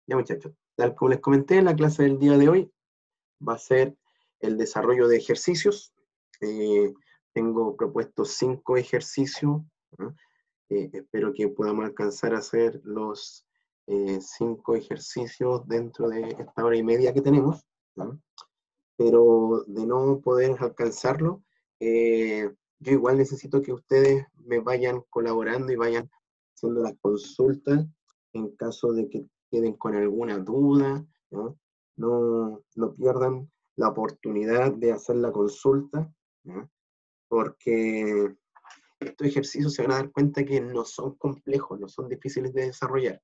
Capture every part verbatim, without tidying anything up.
Ya, muchachos, tal como les comenté, la clase del día de hoy va a ser el desarrollo de ejercicios. Eh, tengo propuestos cinco ejercicios. ¿No? Eh, espero que podamos alcanzar a hacer los eh, cinco ejercicios dentro de esta hora y media que tenemos. ¿No? Pero de no poder alcanzarlo, eh, yo igual necesito que ustedes me vayan colaborando y vayan haciendo las consultas en caso de que queden con alguna duda, ¿no? No, no pierdan la oportunidad de hacer la consulta, ¿no? Porque estos ejercicios se van a dar cuenta que no son complejos, no son difíciles de desarrollar,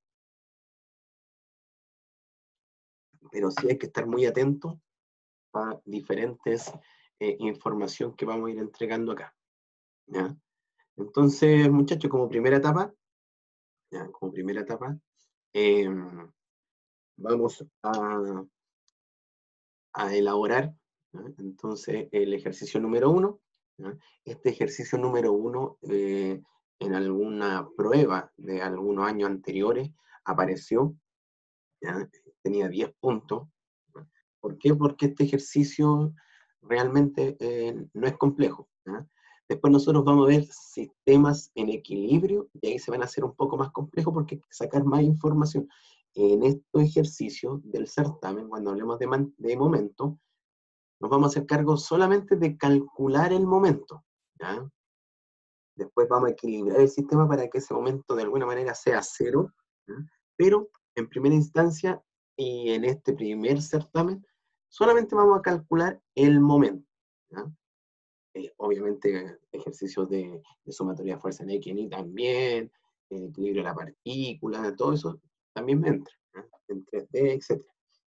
pero sí hay que estar muy atentos a diferentes eh, información que vamos a ir entregando acá. ¿Ya? Entonces, muchachos, como primera etapa, ¿ya? Como primera etapa, eh, vamos a, a elaborar, ¿ya? Entonces, el ejercicio número uno. ¿Ya? Este ejercicio número uno, eh, en alguna prueba de algunos años anteriores, apareció, ¿ya? Tenía diez puntos. ¿Ya? ¿Por qué? Porque este ejercicio realmente eh, no es complejo. ¿Ya? Después nosotros vamos a ver sistemas en equilibrio y ahí se van a hacer un poco más complejos porque hay que sacar más información. En estos ejercicios del certamen, cuando hablemos de, man, de momento, nos vamos a hacer cargo solamente de calcular el momento. ¿Ya? Después vamos a equilibrar el sistema para que ese momento de alguna manera sea cero, ¿ya? Pero en primera instancia y en este primer certamen, solamente vamos a calcular el momento. ¿Ya? Eh, obviamente ejercicios de, de sumatoria de fuerza en X en Y también, el equilibrio de la partícula, todo eso también me entra, ¿eh? En tres D, etcétera.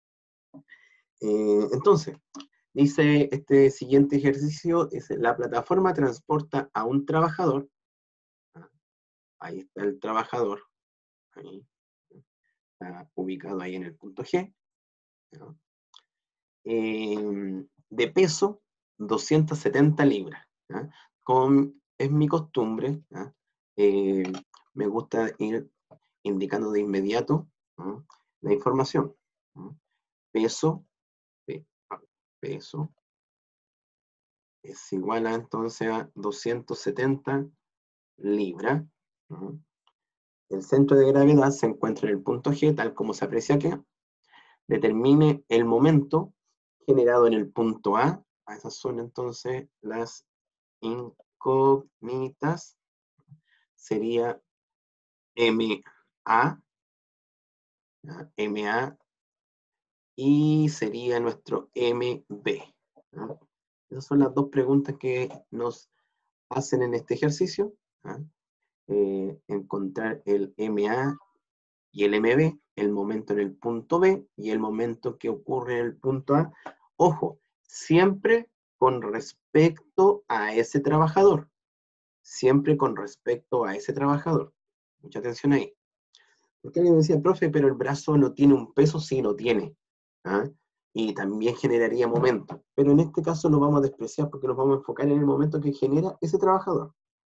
Eh, entonces, dice este siguiente ejercicio, es la plataforma transporta a un trabajador, ¿eh? Ahí está el trabajador, ahí, está ubicado ahí en el punto G, ¿no? Eh, de peso doscientas setenta libras, ¿ya? Con, es mi costumbre, ¿ya? Eh, me gusta ir indicando de inmediato, ¿no? La información, ¿no? Peso, peso es igual a entonces a doscientas setenta libras, ¿no? El centro de gravedad se encuentra en el punto G, tal como se aprecia aquí. Determine el momento generado en el punto A. Esas son entonces las incógnitas. Sería M A, ¿ya? M A, y sería nuestro M B, ¿ya? Esas son las dos preguntas que nos hacen en este ejercicio, ¿ya? Eh, encontrar el M A y el M B, el momento en el punto B y el momento que ocurre en el punto A. Ojo, siempre con respecto a ese trabajador. Siempre con respecto a ese trabajador. Mucha atención ahí. Porque alguien me decía, profe, pero el brazo no tiene un peso, sí lo tiene. ¿Ah? Y también generaría momento. Pero en este caso lo vamos a despreciar porque nos vamos a enfocar en el momento que genera ese trabajador.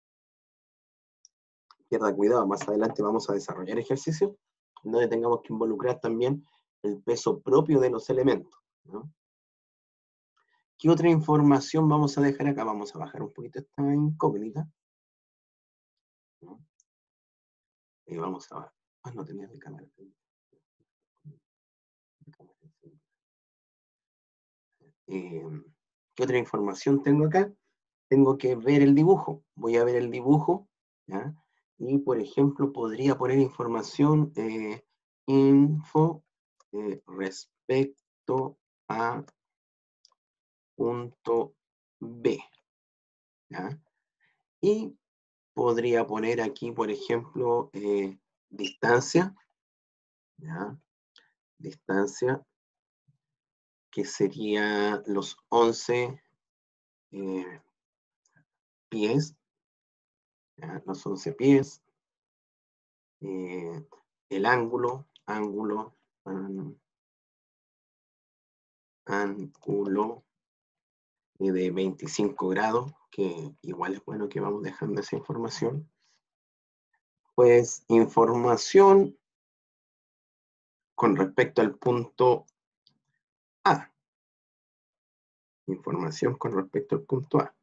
Pierda cuidado, más adelante vamos a desarrollar ejercicios donde tengamos que involucrar también el peso propio de los elementos, ¿no? ¿Qué otra información vamos a dejar acá? Vamos a bajar un poquito esta incógnita, ¿no? Y vamos a... Ah, no tenía de cámara. Eh, ¿Qué otra información tengo acá? Tengo que ver el dibujo. Voy a ver el dibujo, ¿ya? Y, por ejemplo, podría poner información, eh, info, eh, respecto a punto B, ¿ya? Y podría poner aquí, por ejemplo, eh, distancia, ¿ya? Distancia, que sería los once eh, pies, ¿ya? Los once pies, eh, el ángulo, ángulo, um, ángulo eh, de veinticinco grados, que igual es bueno que vamos dejando esa información. Pues información con respecto al punto A. Información con respecto al punto A.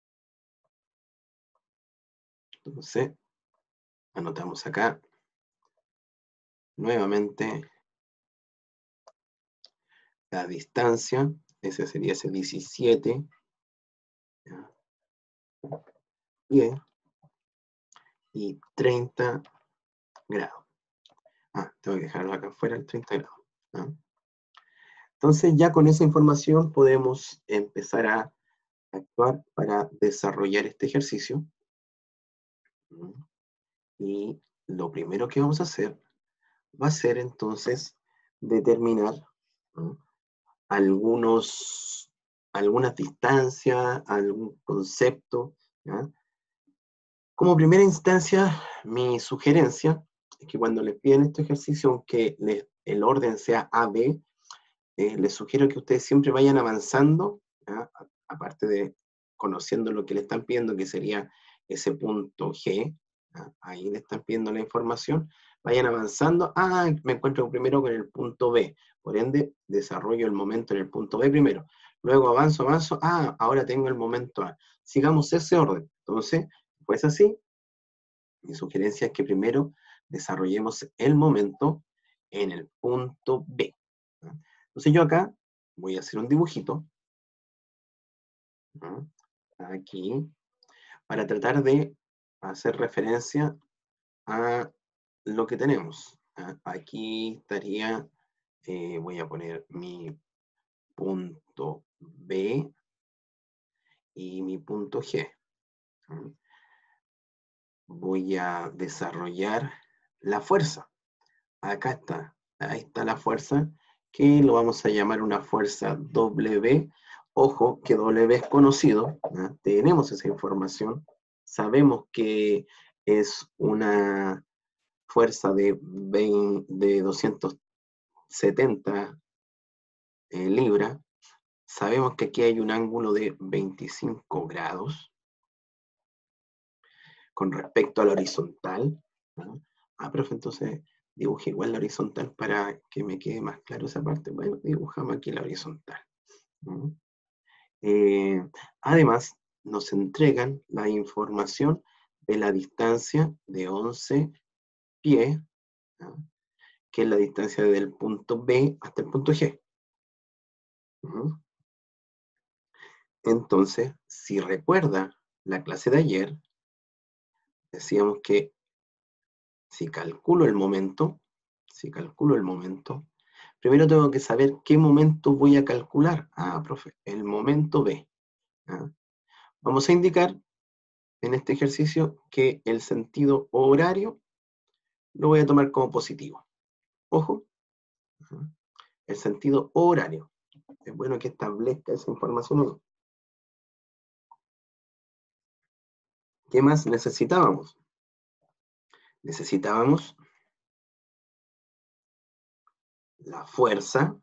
Entonces, anotamos acá nuevamente la distancia, ese sería ese diecisiete, ¿ya? diez y treinta grados. Ah, tengo que dejarlo acá afuera el treinta grados, ¿ya? Entonces ya con esa información podemos empezar a actuar para desarrollar este ejercicio. Y lo primero que vamos a hacer va a ser entonces determinar, ¿no?, algunos, algunas distancias, algún concepto, ¿ya? Como primera instancia, mi sugerencia es que cuando les piden este ejercicio, aunque les- el orden sea A B, eh, les sugiero que ustedes siempre vayan avanzando, ¿ya? A- aparte de conociendo lo que le están pidiendo, que sería ese punto G, ¿ya? Ahí le están pidiendo la información, vayan avanzando. Ah, me encuentro primero con el punto B, por ende, desarrollo el momento en el punto B primero. Luego avanzo, avanzo, ah, ahora tengo el momento A. Sigamos ese orden. Entonces, pues así, mi sugerencia es que primero desarrollemos el momento en el punto B, ¿ya? Entonces yo acá voy a hacer un dibujito, ¿ya?, aquí, para tratar de hacer referencia a lo que tenemos, ¿ya? Aquí estaría, eh, voy a poner mi punto B y mi punto G, ¿ya? Voy a desarrollar la fuerza. Acá está, ahí está la fuerza, que lo vamos a llamar una fuerza W. Ojo, que W es conocido, ¿ya? Tenemos esa información, sabemos que es una fuerza de, veinte, de doscientos setenta eh, libras, sabemos que aquí hay un ángulo de veinticinco grados con respecto a la horizontal, ¿no? Ah, profe, entonces dibuje igual la horizontal para que me quede más claro esa parte. Bueno, dibujamos aquí la horizontal, ¿no? Eh, además, nos entregan la información de la distancia de once pies, ¿no?, que es la distancia del punto B hasta el punto G. ¿No? Entonces, si recuerda la clase de ayer, decíamos que si calculo el momento, si calculo el momento, primero tengo que saber qué momento voy a calcular. Ah, profe, el momento B, ¿ya? Vamos a indicar en este ejercicio que el sentido horario lo voy a tomar como positivo. Ojo, ¿ya?, el sentido horario. Es bueno que establezca esa información ahí. ¿Qué más necesitábamos? Necesitábamos la fuerza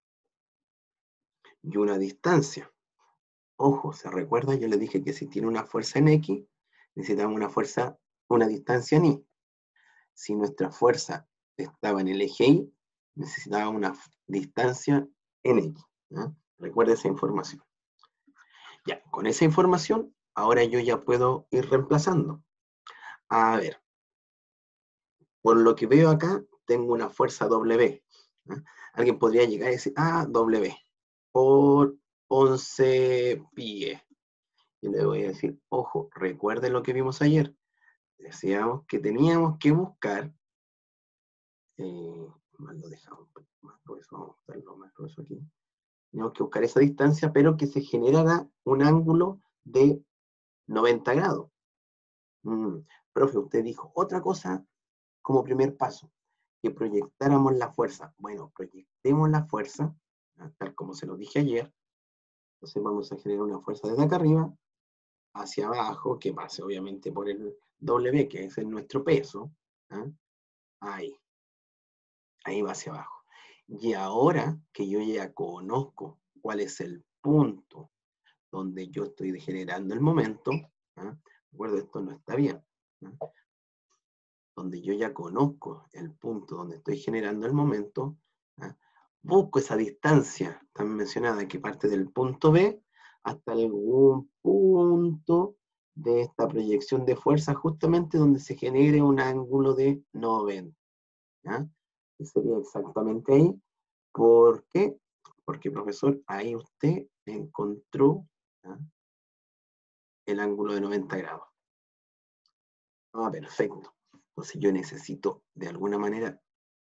y una distancia. Ojo, ¿se recuerda? Yo le dije que si tiene una fuerza en X, necesitamos una fuerza, una distancia en Y. Si nuestra fuerza estaba en el eje Y, necesitaba una distancia en X, ¿ya? Recuerda esa información. Ya, con esa información, ahora yo ya puedo ir reemplazando. A ver, por lo que veo acá, tengo una fuerza W, ¿ya? Alguien podría llegar y decir, ah, W, por once pies. Y le voy a decir, ojo, recuerden lo que vimos ayer. Decíamos que teníamos que buscar, eh, más lo dejamos más grueso, vamos a hacerlo más grueso aquí. Teníamos que buscar esa distancia, pero que se generara un ángulo de noventa grados. Mm, profe, usted dijo otra cosa como primer paso, que proyectáramos la fuerza. Bueno, proyectemos la fuerza, tal como se lo dije ayer. Entonces vamos a generar una fuerza desde acá arriba hacia abajo, que pase obviamente por el W, que es nuestro peso, ¿ah? Ahí, ahí va hacia abajo. Y ahora que yo ya conozco cuál es el punto donde yo estoy generando el momento, ¿ah? Recuerdo, esto no está bien, ¿ah? donde yo ya conozco el punto donde estoy generando el momento, ¿ah? Busco esa distancia tan mencionada que parte del punto B hasta algún punto de esta proyección de fuerza, justamente donde se genere un ángulo de noventa. ¿Ya? Y sería exactamente ahí. ¿Por qué? Porque, profesor, ahí usted encontró, ¿ya?, el ángulo de noventa grados. Ah, perfecto. Entonces yo necesito, de alguna manera,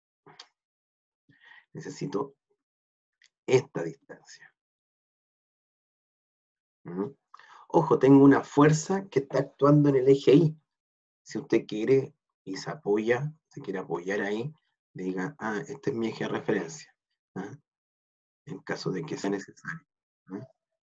necesito esta distancia. ¿Mm? Ojo, tengo una fuerza que está actuando en el eje Y. Si usted quiere y se apoya, se quiere apoyar ahí, diga, ah, este es mi eje de referencia, ¿ah?, en caso de que sea necesario, ¿ah?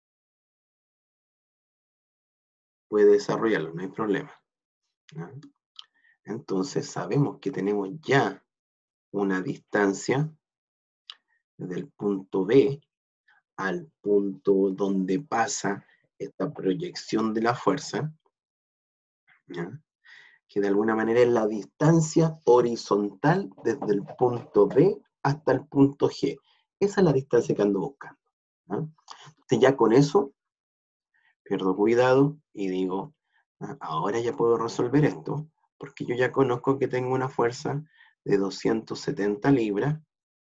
Puede desarrollarlo, no hay problema, ¿ah? Entonces sabemos que tenemos ya una distancia desde el punto B al punto donde pasa esta proyección de la fuerza, ¿ya?, que de alguna manera es la distancia horizontal desde el punto B hasta el punto G. Esa es la distancia que ando buscando, ¿ya? Entonces ya con eso pierdo cuidado y digo, ah, ahora ya puedo resolver esto, porque yo ya conozco que tengo una fuerza de doscientas setenta libras,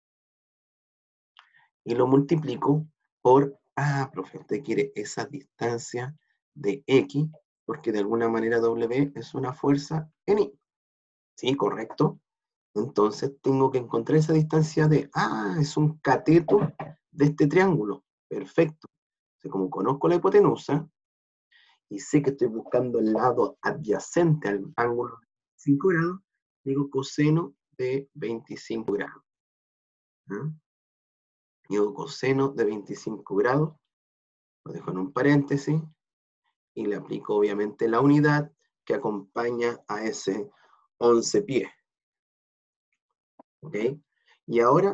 y lo multiplico por, ah, profe, usted quiere esa distancia de X, porque de alguna manera W es una fuerza en Y. Sí, correcto. Entonces tengo que encontrar esa distancia de, ah, es un cateto de este triángulo. Perfecto. Entonces, como conozco la hipotenusa, y sé que estoy buscando el lado adyacente al ángulo de veinticinco grados, digo coseno de veinticinco grados. ¿Ah? Digo coseno de veinticinco grados, lo dejo en un paréntesis, y le aplico obviamente la unidad que acompaña a ese once pies. ¿Ok? Y ahora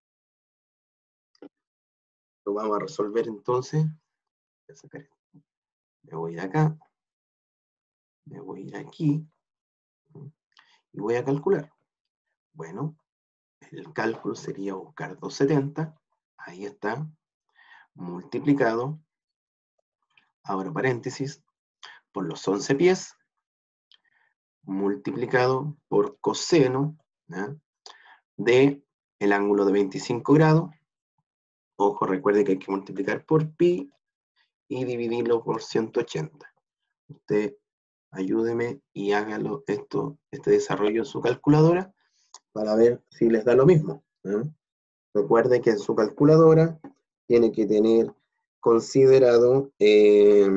lo vamos a resolver entonces. Voy a sacar esto. Me voy a ir acá, me voy a ir aquí, y voy a calcular. Bueno, el cálculo sería buscar doscientos setenta, ahí está, multiplicado, abro paréntesis, por los once pies, multiplicado por coseno, ¿ya?, de el ángulo de veinticinco grados. Ojo, recuerde que hay que multiplicar por pi y dividirlo por ciento ochenta. Usted ayúdeme y hágalo esto, este desarrollo en su calculadora para ver si les da lo mismo, ¿eh? Recuerde que en su calculadora tiene que tener considerado eh,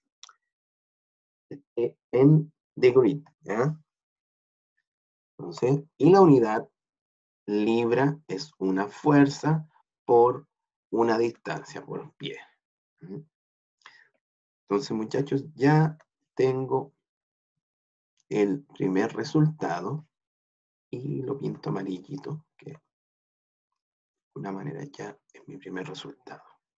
en degree, ¿ya? Entonces, y la unidad libra es una fuerza por una distancia, por pie. Entonces, muchachos, ya tengo el primer resultado y lo pinto amarillito, que de una manera ya es mi primer resultado.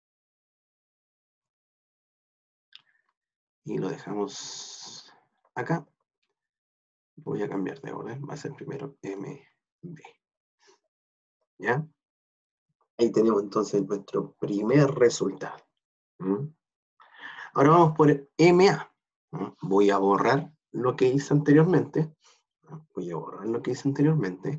Y lo dejamos acá. Voy a cambiar de orden, va a ser primero M B. ¿Ya? Ahí tenemos entonces nuestro primer resultado. ¿Mm? Ahora vamos por M A. ¿Mm? Voy a borrar lo que hice anteriormente. Voy a borrar lo que hice anteriormente.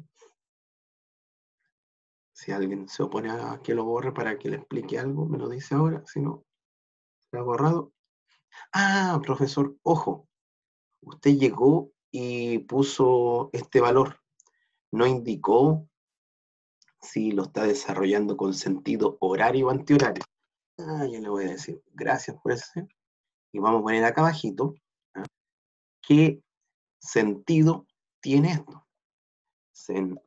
Si alguien se opone a que lo borre para que le explique algo, me lo dice ahora. Si no, se ha borrado. Ah, profesor, ojo. Usted llegó y puso este valor. No indicó si lo está desarrollando con sentido horario o antihorario. Ah, yo le voy a decir, gracias por eso. Y vamos a poner acá abajito, ¿ah?, ¿qué sentido tiene esto? Sen,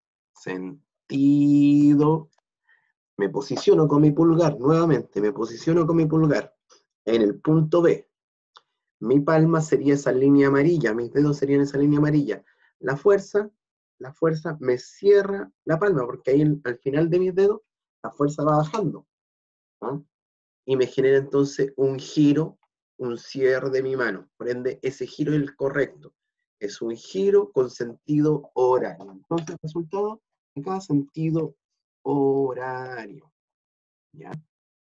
sentido. Me posiciono con mi pulgar, nuevamente, me posiciono con mi pulgar en el punto B. Mi palma sería esa línea amarilla, mis dedos serían esa línea amarilla. La fuerza, la fuerza me cierra la palma, porque ahí al final de mis dedos, la fuerza va bajando, ¿no? Y me genera entonces un giro, un cierre de mi mano. Por ende, ese giro es el correcto. Es un giro con sentido horario. Entonces, el resultado, acá sentido horario. ¿Ya?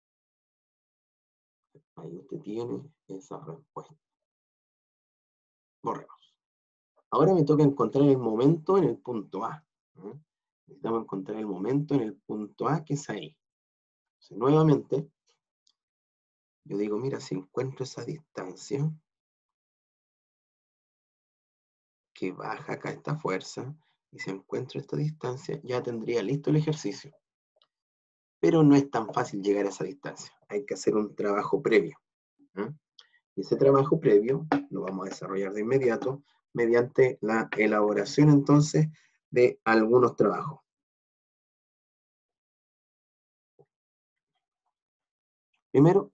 Ahí usted tiene esa respuesta. Borremos. Ahora me toca encontrar el momento en el punto A. ¿eh? Necesitamos encontrar el momento en el punto A, que es ahí. Entonces, nuevamente, yo digo, mira, si encuentro esa distancia, que baja acá esta fuerza, y si encuentro esta distancia, ya tendría listo el ejercicio. Pero no es tan fácil llegar a esa distancia. Hay que hacer un trabajo previo. ¿eh? Y ese trabajo previo lo vamos a desarrollar de inmediato mediante la elaboración entonces de algunos trabajos. Primero,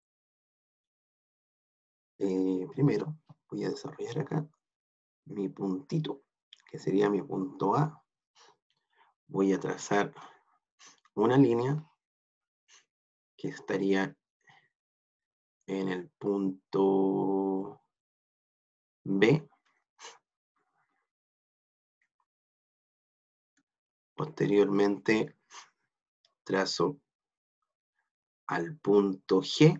eh, primero voy a desarrollar acá mi puntito, que sería mi punto A. Voy a trazar una línea que estaría en el punto B. Posteriormente trazo al punto G.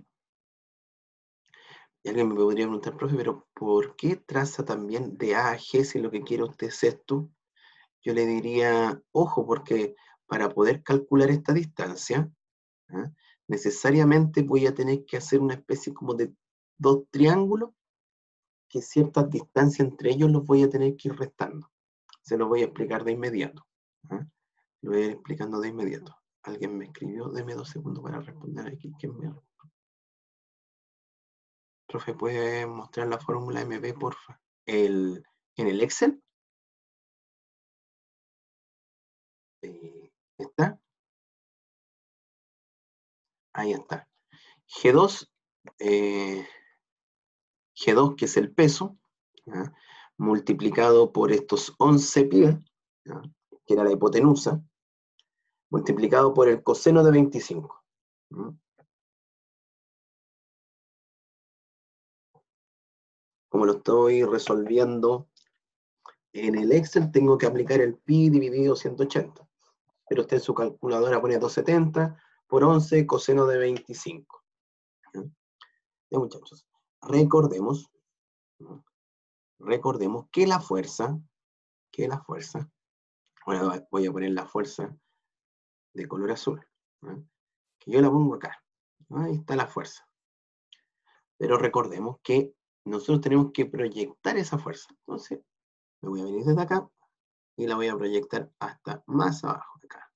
Y alguien me podría preguntar, profe, pero ¿por qué traza también de A a G si lo que quiere usted es esto? Yo le diría, ojo, porque para poder calcular esta distancia, ¿eh? necesariamente voy a tener que hacer una especie como de dos triángulos, que ciertas distancias entre ellos los voy a tener que ir restando. Se lo voy a explicar de inmediato. ¿eh? Lo voy a ir explicando de inmediato. Alguien me escribió, deme dos segundos para responder aquí. ¿Quién me... Profe, ¿puede mostrar la fórmula M B, porfa? El, en el Excel. Eh, ¿Está? Ahí está. G dos, eh, G dos, que es el peso, ¿ya? Multiplicado por estos once pies, ¿ya? Que era la hipotenusa, multiplicado por el coseno de veinticinco. ¿ya? Como lo estoy resolviendo en el Excel, tengo que aplicar el pi dividido ciento ochenta. Pero usted en su calculadora pone doscientos setenta por once coseno de veinticinco. ¿ya? Ya, muchachos, recordemos, ¿no? recordemos que la fuerza, que la fuerza, ahora voy a poner la fuerza de color azul, ¿no? que yo la pongo acá. Ahí está la fuerza. Pero recordemos que nosotros tenemos que proyectar esa fuerza. Entonces, me voy a venir desde acá y la voy a proyectar hasta más abajo, acá.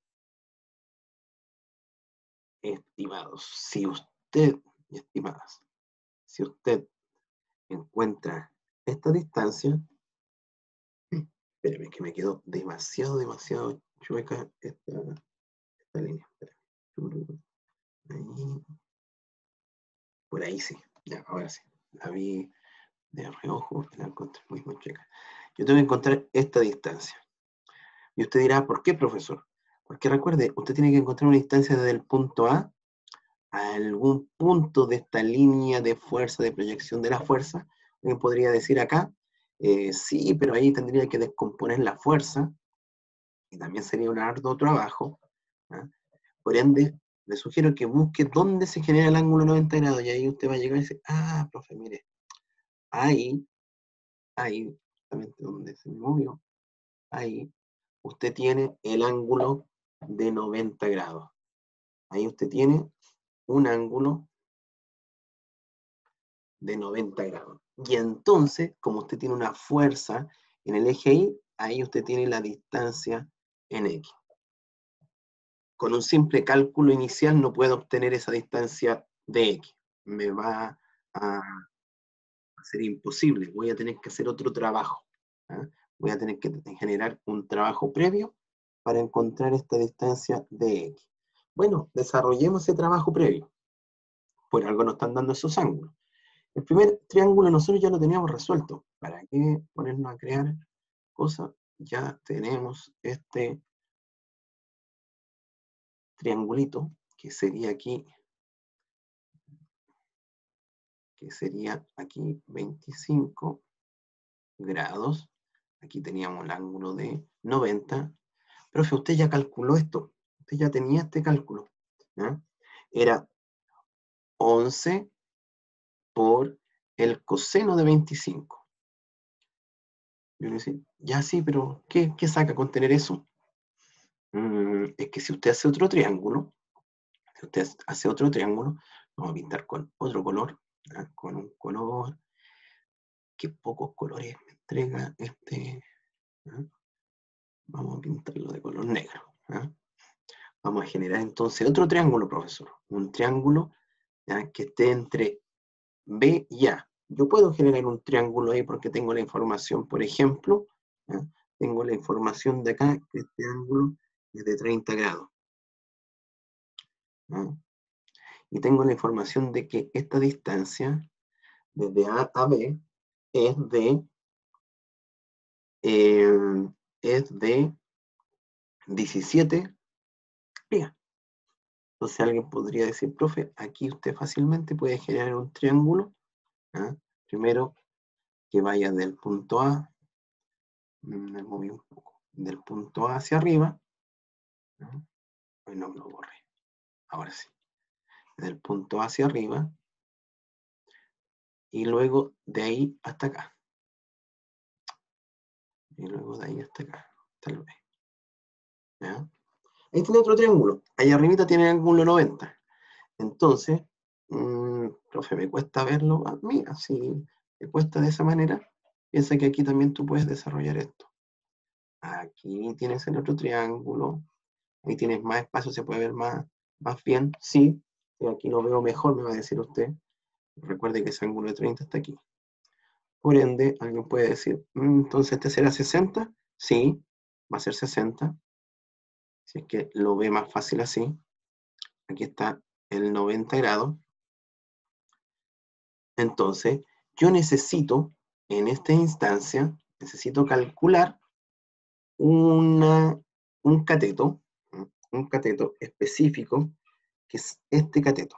Estimados, si usted, estimadas, si usted encuentra esta distancia, espérame que me quedó demasiado, demasiado chueca esta, esta línea. Ahí, por ahí sí, ya, ahora sí. La vi de reojo y la encontré muy, muy chueca. Yo tengo que encontrar esta distancia. Y usted dirá, ¿por qué, profesor? Porque recuerde, usted tiene que encontrar una distancia desde el punto A a algún punto de esta línea de fuerza, de proyección de la fuerza. Alguien podría decir acá, eh, sí, pero ahí tendría que descomponer la fuerza, y también sería un arduo trabajo. ¿ah? Por ende, le sugiero que busque dónde se genera el ángulo noventa grados, y ahí usted va a llegar y dice, ah, profe, mire, ahí, ahí, justamente donde se me movió, ahí, usted tiene el ángulo de noventa grados. Ahí usted tiene un ángulo de noventa grados. Y entonces, como usted tiene una fuerza en el eje Y, ahí usted tiene la distancia en X. Con un simple cálculo inicial no puedo obtener esa distancia de X. Me va a ser imposible. Voy a tener que hacer otro trabajo. ¿eh? Voy a tener que generar un trabajo previo para encontrar esta distancia de X. Bueno, desarrollemos ese trabajo previo. Por algo nos están dando esos ángulos. El primer triángulo nosotros ya lo teníamos resuelto. ¿Para qué ponernos a crear cosas? Ya tenemos este triangulito, que sería aquí, que sería aquí veinticinco, grados. Aquí teníamos el ángulo de noventa. Profe, usted ya calculó esto. Usted ya tenía este cálculo. ¿Ya? Era once por el coseno de veinticinco. Yo le decía, ya sí, pero ¿qué, qué saca con tener eso? Mm, es que si usted hace otro triángulo, si usted hace otro triángulo, vamos a pintar con otro color, ¿ya? Con un color, que pocos colores me entrega este. ¿Ya? Vamos a pintarlo de color negro. ¿Ya? Vamos a generar entonces otro triángulo, profesor. Un triángulo, ¿ya?, que esté entre B y A. Yo puedo generar un triángulo ahí porque tengo la información, por ejemplo, ¿ya? Tengo la información de acá, que este ángulo es de treinta grados. ¿Ya? Y tengo la información de que esta distancia, desde A a B, es de, eh, es de diecisiete pi. Entonces alguien podría decir, profe, aquí usted fácilmente puede generar un triángulo. ¿Ya? Primero, que vaya del punto A, me moví un poco, del punto A hacia arriba. ¿No? Hoy no me lo borré. Ahora sí. Del punto A hacia arriba. Y luego de ahí hasta acá. Y luego de ahí hasta acá. Tal vez. ¿Ya? Ahí tiene otro triángulo. Ahí arribita tiene el ángulo noventa. Entonces, mmm, profe, me cuesta verlo. Ah, mira, si te cuesta de esa manera, piensa que aquí también tú puedes desarrollar esto. Aquí tienes el otro triángulo. Ahí tienes más espacio, se puede ver más, más bien. Sí, aquí lo veo mejor, me va a decir usted. Recuerde que ese ángulo de treinta está aquí. Por ende, alguien puede decir, mmm, entonces este será sesenta. Sí, va a ser sesenta. Si es que lo ve más fácil así. Aquí está el noventa grados. Entonces, yo necesito, en esta instancia, necesito calcular una, un cateto, un cateto específico, que es este cateto,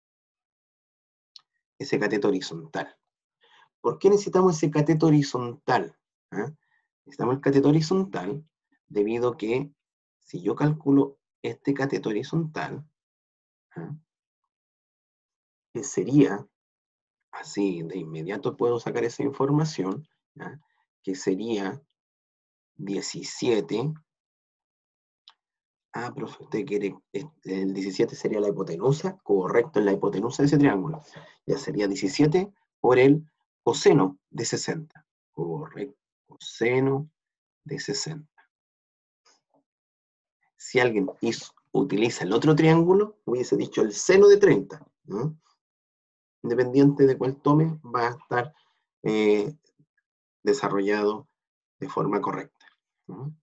ese cateto horizontal. ¿Por qué necesitamos ese cateto horizontal? ¿Ah? Necesitamos el cateto horizontal debido a que si yo calculo este cateto horizontal, ¿ah?, que sería, así de inmediato puedo sacar esa información, ¿ah?, que sería diecisiete. Ah, profe, usted quiere, el diecisiete sería la hipotenusa, correcto, es la hipotenusa de ese triángulo. Ya sería diecisiete por el coseno de sesenta. Correcto, coseno de sesenta. Si alguien hizo, utiliza el otro triángulo, hubiese dicho el seno de treinta. ¿No? Independiente de cuál tome, va a estar eh, desarrollado de forma correcta. ¿No?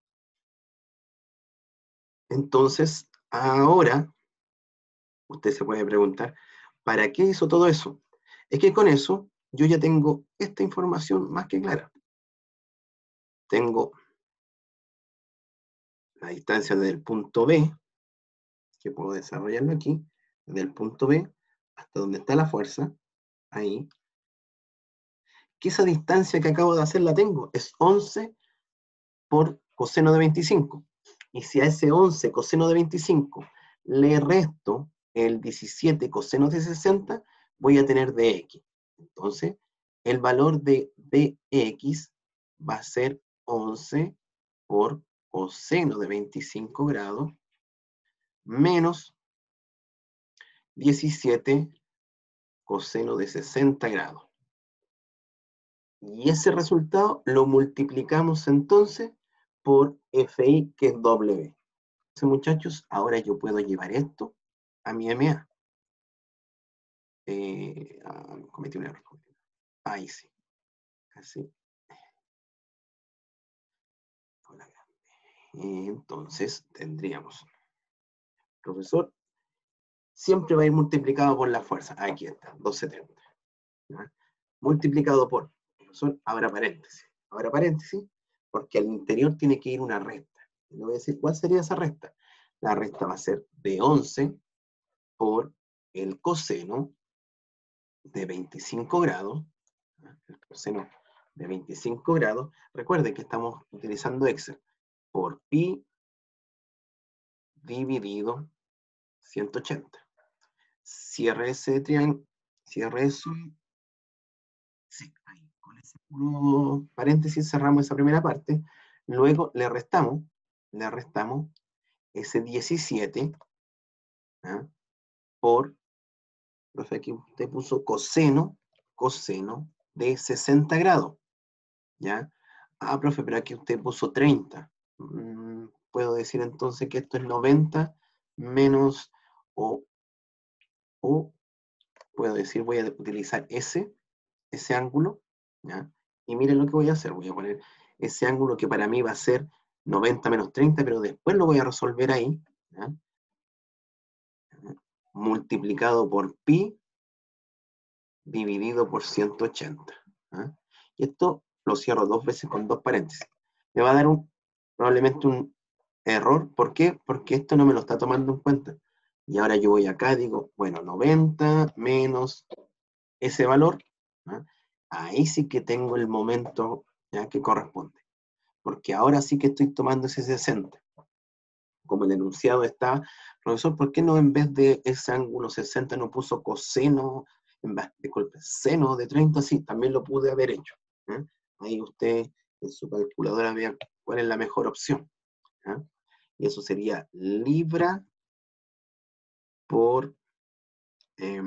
Entonces, ahora, usted se puede preguntar, ¿para qué hizo todo eso? Es que con eso yo ya tengo esta información más que clara. Tengo la distancia desde el punto B, que puedo desarrollarlo aquí, desde el punto B hasta donde está la fuerza, ahí, que esa distancia que acabo de hacer la tengo, es once por coseno de veinticinco. Y si a ese once coseno de veinticinco le resto el diecisiete coseno de sesenta, voy a tener dx. Entonces, el valor de dx va a ser once por coseno de veinticinco grados menos diecisiete coseno de sesenta grados. Y ese resultado lo multiplicamos entonces por Fi, que es W. Entonces, muchachos, ahora yo puedo llevar esto a mi M A. Eh, ah, cometí un error. Ahí sí. Así. Entonces, tendríamos, profesor, siempre va a ir multiplicado por la fuerza. Aquí está, doscientos setenta. ¿Ya? Multiplicado por, profesor, ahora paréntesis. Ahora paréntesis, porque al interior tiene que ir una resta. Le voy a decir, ¿cuál sería esa resta? La resta va a ser de once por el coseno de veinticinco grados, el coseno de veinticinco grados, recuerden que estamos utilizando Excel, por pi dividido ciento ochenta. Cierre ese triángulo, cierre eso. Sí, ahí, con ese puro paréntesis cerramos esa primera parte. Luego le restamos, le restamos ese diecisiete, ¿ah? Por, profe, aquí usted puso coseno, coseno de sesenta grados, ¿ya? Ah, profe, pero aquí usted puso treinta. Mm, puedo decir entonces que esto es noventa menos, o, o puedo decir, voy a utilizar ese, ese ángulo, ¿ya? Y miren lo que voy a hacer, voy a poner ese ángulo que para mí va a ser noventa menos treinta, pero después lo voy a resolver ahí, ¿ya? Multiplicado por pi dividido por ciento ochenta. ¿Ah? Y esto lo cierro dos veces con dos paréntesis. Me va a dar un, probablemente un error. ¿Por qué? Porque esto no me lo está tomando en cuenta. Y ahora yo voy acá y digo, bueno, noventa menos ese valor. ¿Ah? Ahí sí que tengo el momento, ¿ya?, que corresponde. Porque ahora sí que estoy tomando ese sesenta. Como el enunciado está, profesor, ¿por qué no en vez de ese ángulo sesenta no puso coseno, en vez, disculpe, seno de treinta? Sí, también lo pude haber hecho. ¿eh? Ahí usted en su calculadora vea cuál es la mejor opción. ¿eh? Y eso sería libra por eh,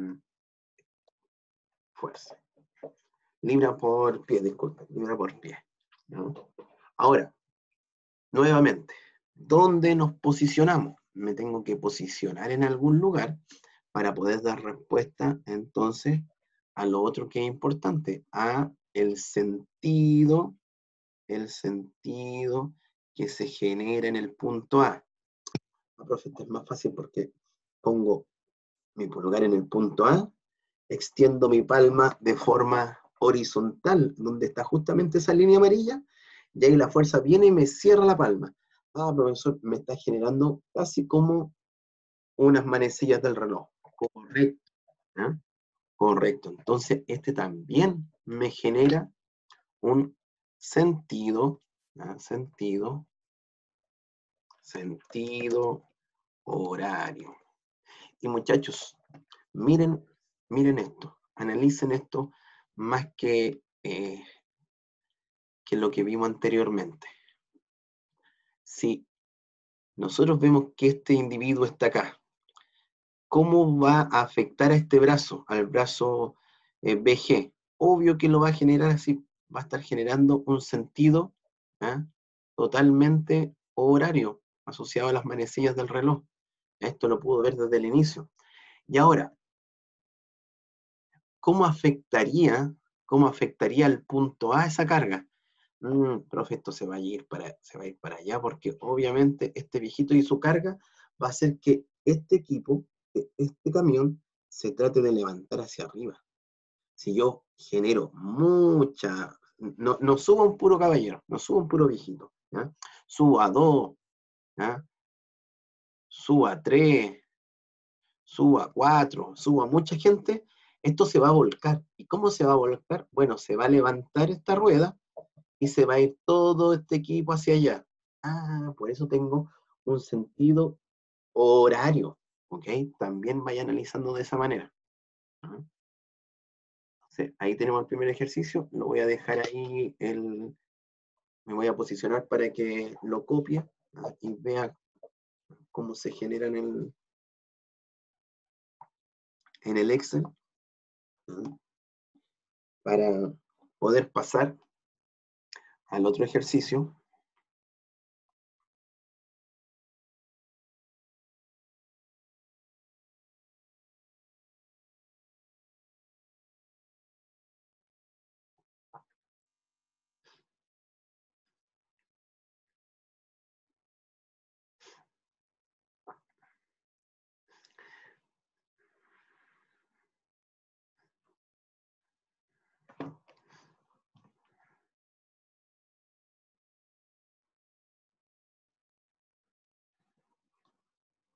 fuerza. Libra por pie, disculpe, libra por pie. ¿no? Ahora, nuevamente, ¿dónde nos posicionamos? Me tengo que posicionar en algún lugar para poder dar respuesta entonces a lo otro que es importante, a el sentido, el sentido que se genera en el punto A. No, profe, esto es más fácil porque pongo mi pulgar en el punto A, extiendo mi palma de forma horizontal, donde está justamente esa línea amarilla, y ahí la fuerza viene y me cierra la palma. Ah, profesor, me está generando casi como unas manecillas del reloj. Correcto. ¿eh? Correcto. Entonces, este también me genera un sentido, ¿ah? sentido, sentido horario. Y muchachos, miren, miren esto, analicen esto más que, eh, que lo que vimos anteriormente. Si nosotros vemos que este individuo está acá, ¿cómo va a afectar a este brazo, al brazo eh, B G? Obvio que lo va a generar así, va a estar generando un sentido ¿eh? totalmente horario, asociado a las manecillas del reloj. Esto lo pudo ver desde el inicio. Y ahora, ¿cómo afectaría, cómo afectaría al punto A esa carga? Mm, profe, esto se va a ir para, se va a ir para allá, porque obviamente este viejito y su carga va a hacer que este equipo, que este camión, se trate de levantar hacia arriba. Si yo genero mucha, no, no subo a un puro caballero, no subo a un puro viejito, ¿ya? Subo a dos, ¿ya? Subo a tres, subo a cuatro, subo a mucha gente, esto se va a volcar. ¿Y cómo se va a volcar? Bueno, se va a levantar esta rueda y se va a ir todo este equipo hacia allá. Ah, por eso tengo un sentido horario, ¿ok? También vaya analizando de esa manera. ¿no? Entonces, ahí tenemos el primer ejercicio, lo voy a dejar ahí, el, me voy a posicionar para que lo copie ¿no? y vea cómo se genera en el, en el Excel ¿no? para poder pasar al otro ejercicio.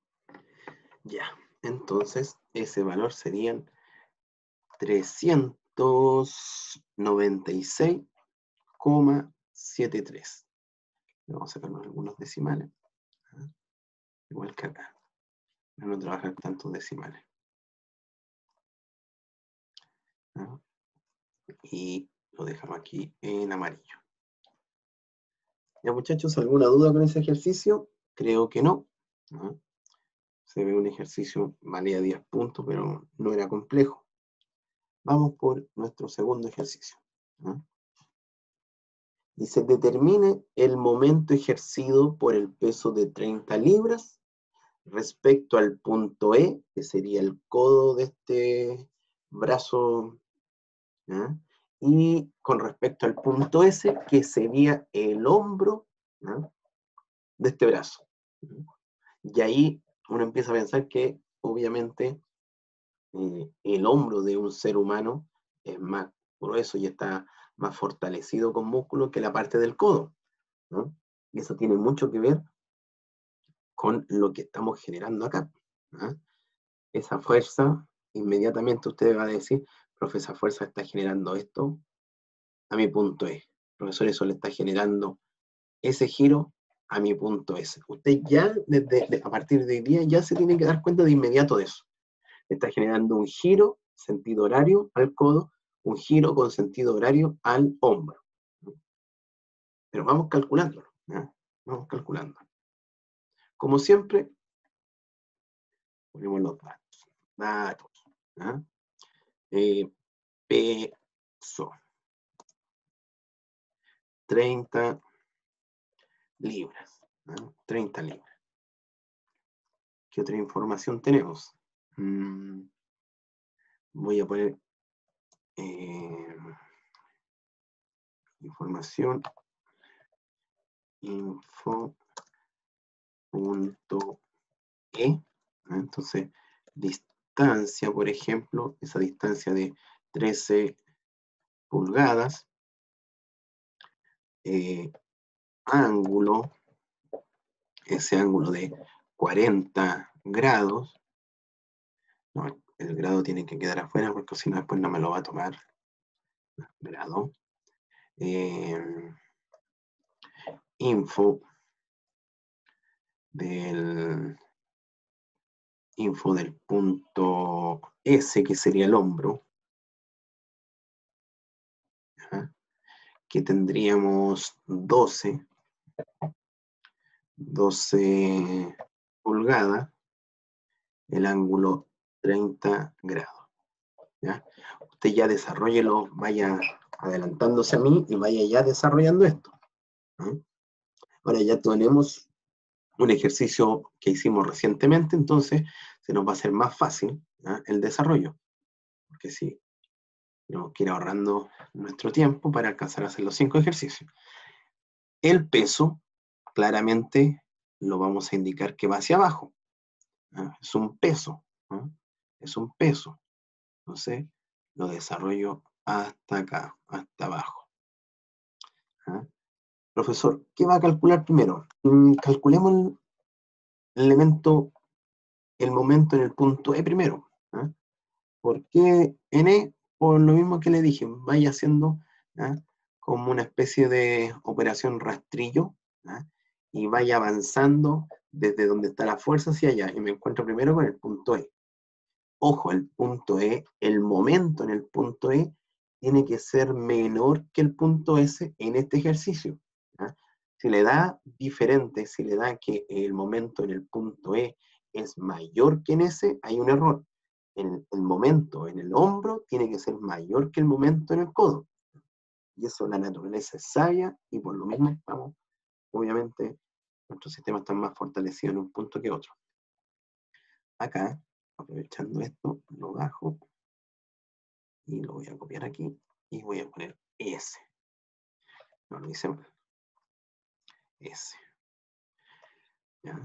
Ya, entonces ese valor serían trescientos, quinientos noventa y seis coma setenta y tres. Vamos a sacarnos algunos decimales. ¿Ah? Igual que acá. Para no trabajar tantos decimales. ¿Ah? Y lo dejamos aquí en amarillo. ¿Ya, muchachos, alguna duda con ese ejercicio? Creo que no. ¿No? Se ve un ejercicio, valía diez puntos, pero no era complejo. Vamos por nuestro segundo ejercicio. ¿No? Dice, determine el momento ejercido por el peso de treinta libras respecto al punto E, que sería el codo de este brazo, ¿ya? Y con respecto al punto S, que sería el hombro, ¿ya?, de este brazo. Y ahí uno empieza a pensar que, obviamente, eh, el hombro de un ser humano es más grueso y está más fortalecido con músculo que la parte del codo, ¿no? Y eso tiene mucho que ver con lo que estamos generando acá, ¿no? Esa fuerza, inmediatamente usted va a decir, profe, esa fuerza está generando esto a mi punto E. Profesor, eso le está generando ese giro a mi punto S. Usted ya, desde, de, a partir de hoy día, ya se tiene que dar cuenta de inmediato de eso. Está generando un giro sentido horario al codo, un giro con sentido horario al hombro. Pero vamos calculándolo, ¿no? Vamos calculando. Como siempre, ponemos los datos. Datos. ¿No? Eh, peso. treinta libras. ¿No? treinta libras. ¿Qué otra información tenemos? Mm, voy a poner eh, información info punto e. Entonces, distancia, por ejemplo, esa distancia de trece pulgadas, eh, ángulo, ese ángulo de cuarenta grados, no, el grado tiene que quedar afuera porque si no después no me lo va a tomar, grado, eh, info del info del punto S, que sería el hombro, ¿ja?, que tendríamos doce pulgadas, el ángulo treinta grados. ¿Ya? Usted ya desarrollelo, vaya adelantándose a mí y vaya ya desarrollando esto. ¿Eh? Ahora ya tenemos un ejercicio que hicimos recientemente, entonces se nos va a hacer más fácil, ¿eh?, el desarrollo. Porque si tenemos que ir ahorrando nuestro tiempo para alcanzar a hacer los cinco ejercicios. El peso, claramente, lo vamos a indicar que va hacia abajo. ¿Eh? Es un peso. ¿Eh? Es un peso. Entonces, lo desarrollo hasta acá, hasta abajo. ¿Eh? Profesor, ¿qué va a calcular primero? Mm, calculemos el, el elemento, el momento en el punto E primero. ¿Eh? ¿Por qué en E? Por lo mismo que le dije, vaya haciendo, ¿eh?, como una especie de operación rastrillo, ¿eh?, y vaya avanzando desde donde está la fuerza hacia allá, y me encuentro primero con el punto E. Ojo, el punto E, el momento en el punto E tiene que ser menor que el punto S en este ejercicio. ¿Eh? Si le da diferente, si le da que el momento en el punto E es mayor que en S, hay un error. El, el momento en el hombro tiene que ser mayor que el momento en el codo. Y eso la naturaleza es sabia, y por lo mismo estamos, obviamente, nuestro sistema está más fortalecido en un punto que otro. Acá, aprovechando esto, lo bajo y lo voy a copiar aquí y voy a poner S. No lo hice mal. S. ¿Ya?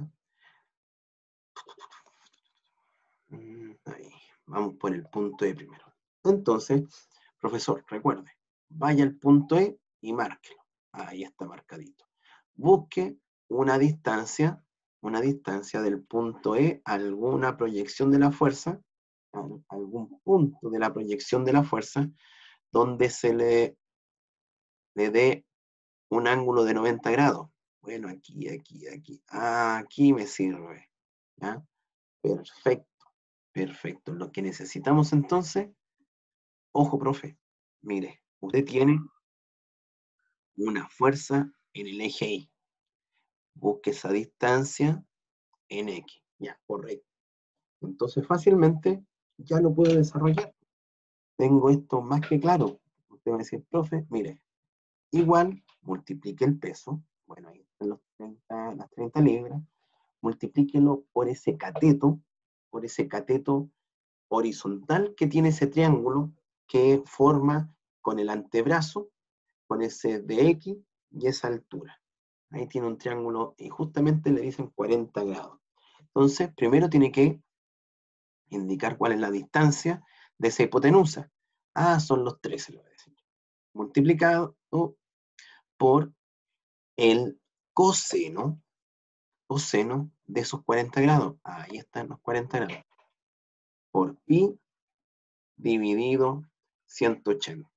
Ahí. Vamos por el punto E primero. Entonces, profesor, recuerde, vaya al punto E y márquelo. Ahí está marcadito. Busque una distancia, una distancia del punto E, alguna proyección de la fuerza, algún punto de la proyección de la fuerza, donde se le, le dé un ángulo de noventa grados. Bueno, aquí, aquí, aquí. Ah, aquí me sirve. ¿Ya? Perfecto, perfecto. Lo que necesitamos entonces, ojo, profe, mire, usted tiene una fuerza en el eje Y. Busque esa distancia en X. Ya, correcto. Entonces fácilmente ya lo puedo desarrollar. Tengo esto más que claro. Usted va a decir, profe, mire, igual multiplique el peso. Bueno, ahí están los treinta, las treinta libras. Multiplíquelo por ese cateto, por ese cateto horizontal que tiene ese triángulo que forma con el antebrazo, con ese de X y esa altura. Ahí tiene un triángulo y justamente le dicen cuarenta grados. Entonces, primero tiene que indicar cuál es la distancia de esa hipotenusa. Ah, son los trece, le voy a decir. Multiplicado por el coseno, coseno de esos cuarenta grados. Ahí están los cuarenta grados. Por pi dividido ciento ochenta.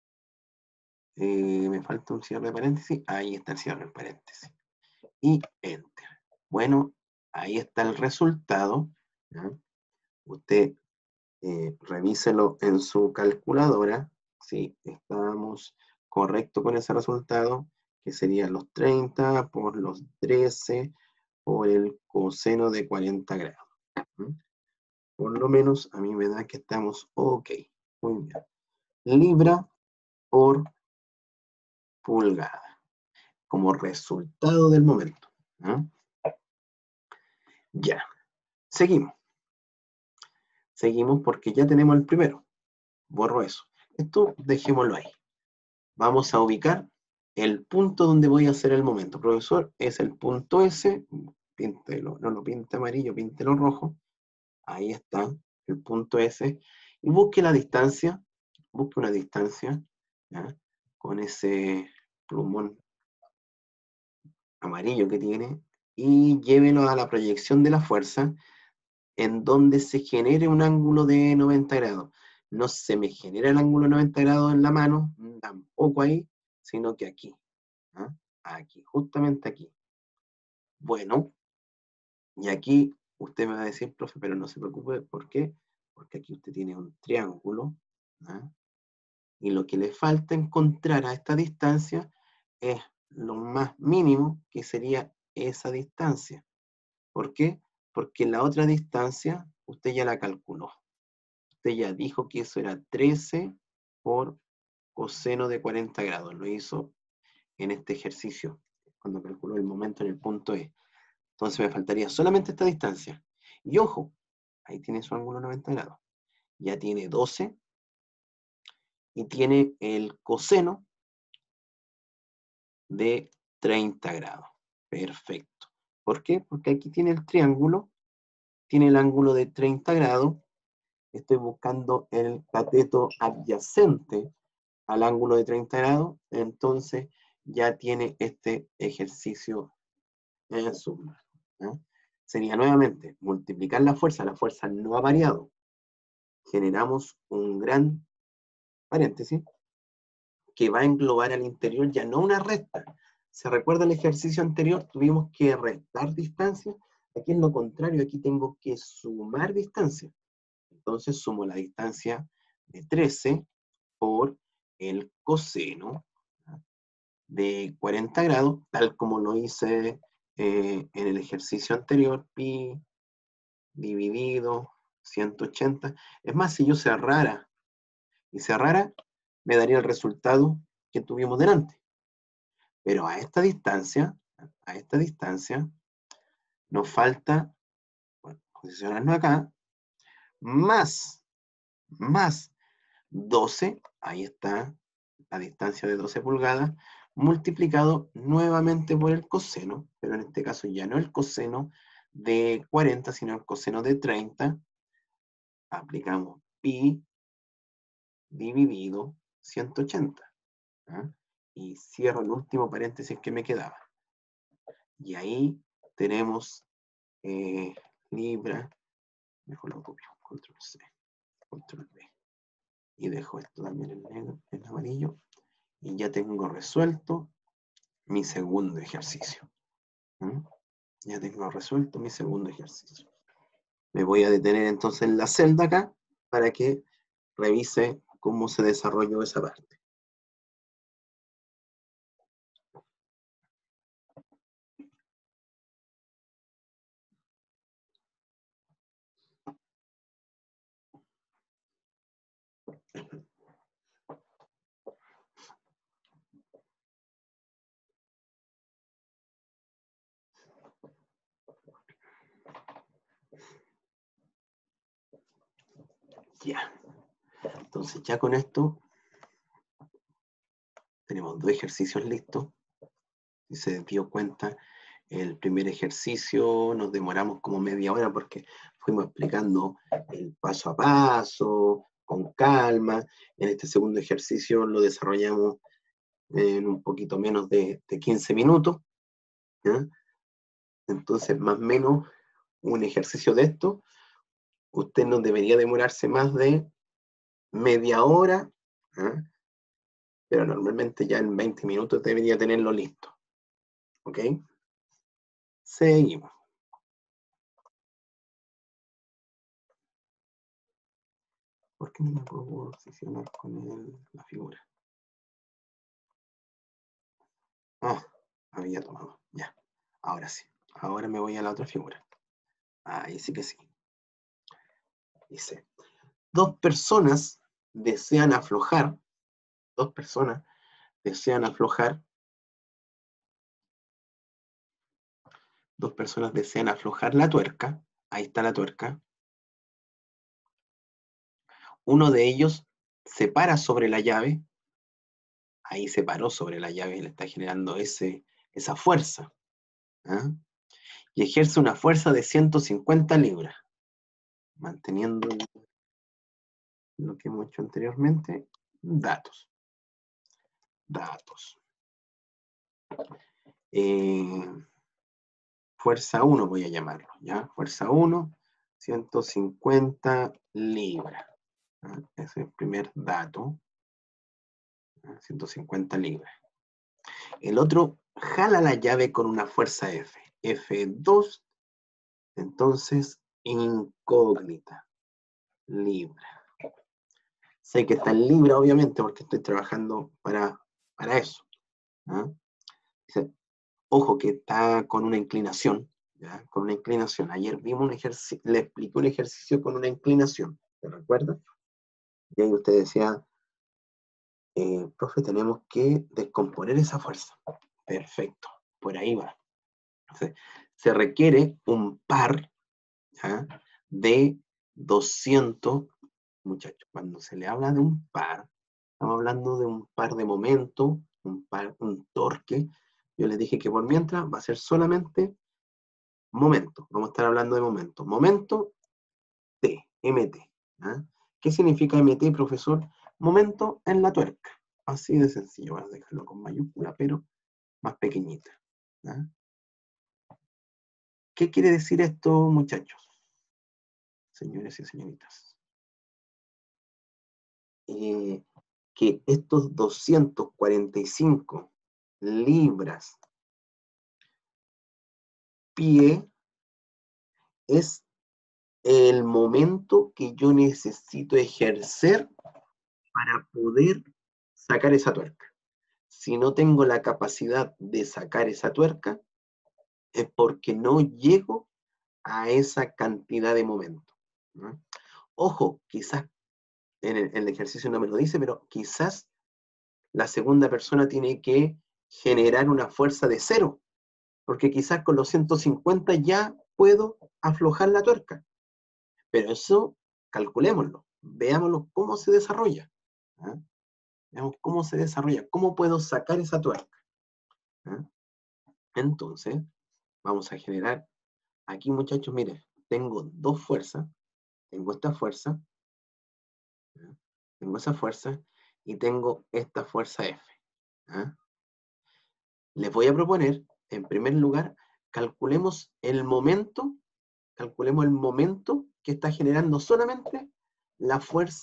Eh, me falta un cierre de paréntesis. Ahí está el cierre de paréntesis. Y enter. Bueno, ahí está el resultado. ¿Ya? Usted eh, revíselo en su calculadora. Si estamos correctos con ese resultado, que serían los treinta por los trece por el coseno de cuarenta grados. ¿Mm? Por lo menos a mí me da que estamos ok. Muy bien. Libra por pulgada, como resultado del momento. ¿No? Ya, seguimos. Seguimos porque ya tenemos el primero. Borro eso. Esto dejémoslo ahí. Vamos a ubicar el punto donde voy a hacer el momento. Profesor, es el punto S. Píntelo, no lo pinte amarillo, píntelo rojo. Ahí está el punto S. Y busque la distancia. Busque una distancia. ¿Ya? Con ese plumón amarillo que tiene. Y llévelo a la proyección de la fuerza en donde se genere un ángulo de noventa grados. No se me genera el ángulo de noventa grados en la mano, tampoco ahí, sino que aquí. ¿Ah? Aquí, justamente aquí. Bueno, y aquí usted me va a decir, profe, pero no se preocupe, ¿por qué? Porque aquí usted tiene un triángulo, ¿ah? Y lo que le falta encontrar a esta distancia es lo más mínimo que sería esa distancia. ¿Por qué? Porque la otra distancia usted ya la calculó. Usted ya dijo que eso era trece por coseno de cuarenta grados. Lo hizo en este ejercicio, cuando calculó el momento en el punto E. Entonces me faltaría solamente esta distancia. Y ojo, ahí tiene su ángulo noventa grados. Ya tiene doce y tiene el coseno de treinta grados. Perfecto. ¿Por qué? Porque aquí tiene el triángulo, tiene el ángulo de treinta grados. Estoy buscando el cateto adyacente al ángulo de treinta grados, entonces ya tiene este ejercicio en suma. ¿Eh? Sería nuevamente multiplicar la fuerza, la fuerza no ha variado. Generamos un gran paréntesis que va a englobar al interior ya no una recta. ¿Se recuerda el ejercicio anterior? Tuvimos que restar distancia. Aquí es lo contrario, aquí tengo que sumar distancia. Entonces sumo la distancia de trece por el coseno de cuarenta grados, tal como lo hice eh, en el ejercicio anterior, pi dividido ciento ochenta. Es más, si yo cerrara y cerrara, me daría el resultado que tuvimos delante. Pero a esta distancia, a esta distancia, nos falta, bueno, posicionarnos acá, más, más doce, ahí está la distancia de doce pulgadas, multiplicado nuevamente por el coseno, pero en este caso ya no el coseno de cuarenta, sino el coseno de treinta. Aplicamos pi dividido ciento ochenta. ¿Ah? Y cierro el último paréntesis que me quedaba. Y ahí tenemos eh, libra, mejor lo copio, control C, control V. y dejo esto también en negro, en amarillo, y ya tengo resuelto mi segundo ejercicio. ¿Mm? Ya tengo resuelto mi segundo ejercicio. Me voy a detener entonces en la celda acá para que revise cómo se desarrolló esa parte. Ya. Entonces ya con esto tenemos dos ejercicios listos. Si se dio cuenta, el primer ejercicio nos demoramos como media hora porque fuimos explicando el paso a paso, con calma. En este segundo ejercicio lo desarrollamos en un poquito menos de, de quince minutos. ¿Ya? Entonces, más o menos, un ejercicio de esto, usted no debería demorarse más de media hora, ¿eh? Pero normalmente ya en veinte minutos debería tenerlo listo. ¿Ok? Seguimos. ¿Por qué no me puedo posicionar con el, la figura? Ah, había tomado. Ya. Ahora sí. Ahora me voy a la otra figura. Ahí sí que sí. Dice, dos personas desean aflojar, dos personas desean aflojar, dos personas desean aflojar la tuerca. Ahí está la tuerca. Uno de ellos se para sobre la llave. Ahí se paró sobre la llave y le está generando ese, esa fuerza. ¿Ah? Y ejerce una fuerza de ciento cincuenta libras. Manteniendo lo que hemos hecho anteriormente. Datos. Datos. Eh, fuerza uno voy a llamarlo. ¿Ya? Fuerza uno, ciento cincuenta libras. ¿Ah? Ese es el primer dato. ¿Ah? ciento cincuenta libras. El otro jala la llave con una fuerza F. F dos, entonces incógnita. Libra. Sé que está en libra, obviamente, porque estoy trabajando para, para eso. ¿Ah? Dice, ojo que está con una inclinación. ¿Ya? Con una inclinación. Ayer vimos un ejercicio, le expliqué un ejercicio con una inclinación. ¿Se recuerda? Y ahí usted decía, eh, profe, tenemos que descomponer esa fuerza. Perfecto, por ahí va. Entonces, se requiere un par, ¿ya? De doscientos, muchachos, cuando se le habla de un par, estamos hablando de un par de momento, un par, un torque. Yo les dije que por mientras va a ser solamente momento. Vamos a estar hablando de momento. Momento T, M T. ¿Ah? ¿Qué significa M T, profesor? Momento en la tuerca. Así de sencillo. Voy a dejarlo con mayúscula, pero más pequeñita. ¿Ah? ¿Qué quiere decir esto, muchachos? Señores y señoritas. Eh, que estos doscientos cuarenta y cinco libras pie es el momento que yo necesito ejercer para poder sacar esa tuerca. Si no tengo la capacidad de sacar esa tuerca, es porque no llego a esa cantidad de momento, ¿no? Ojo, quizás en el, en el ejercicio no me lo dice, pero quizás la segunda persona tiene que generar una fuerza de cero, porque quizás con los ciento cincuenta ya puedo aflojar la tuerca. Pero eso, calculémoslo, veámoslo cómo se desarrolla. ¿Ah? Veamos cómo se desarrolla, cómo puedo sacar esa tuerca. ¿Ah? Entonces, vamos a generar, aquí muchachos, miren, tengo dos fuerzas, tengo esta fuerza, ¿ah? Tengo esa fuerza, y tengo esta fuerza F. ¿Ah? Les voy a proponer, en primer lugar, calculemos el momento, calculemos el momento que está generando solamente la fuerza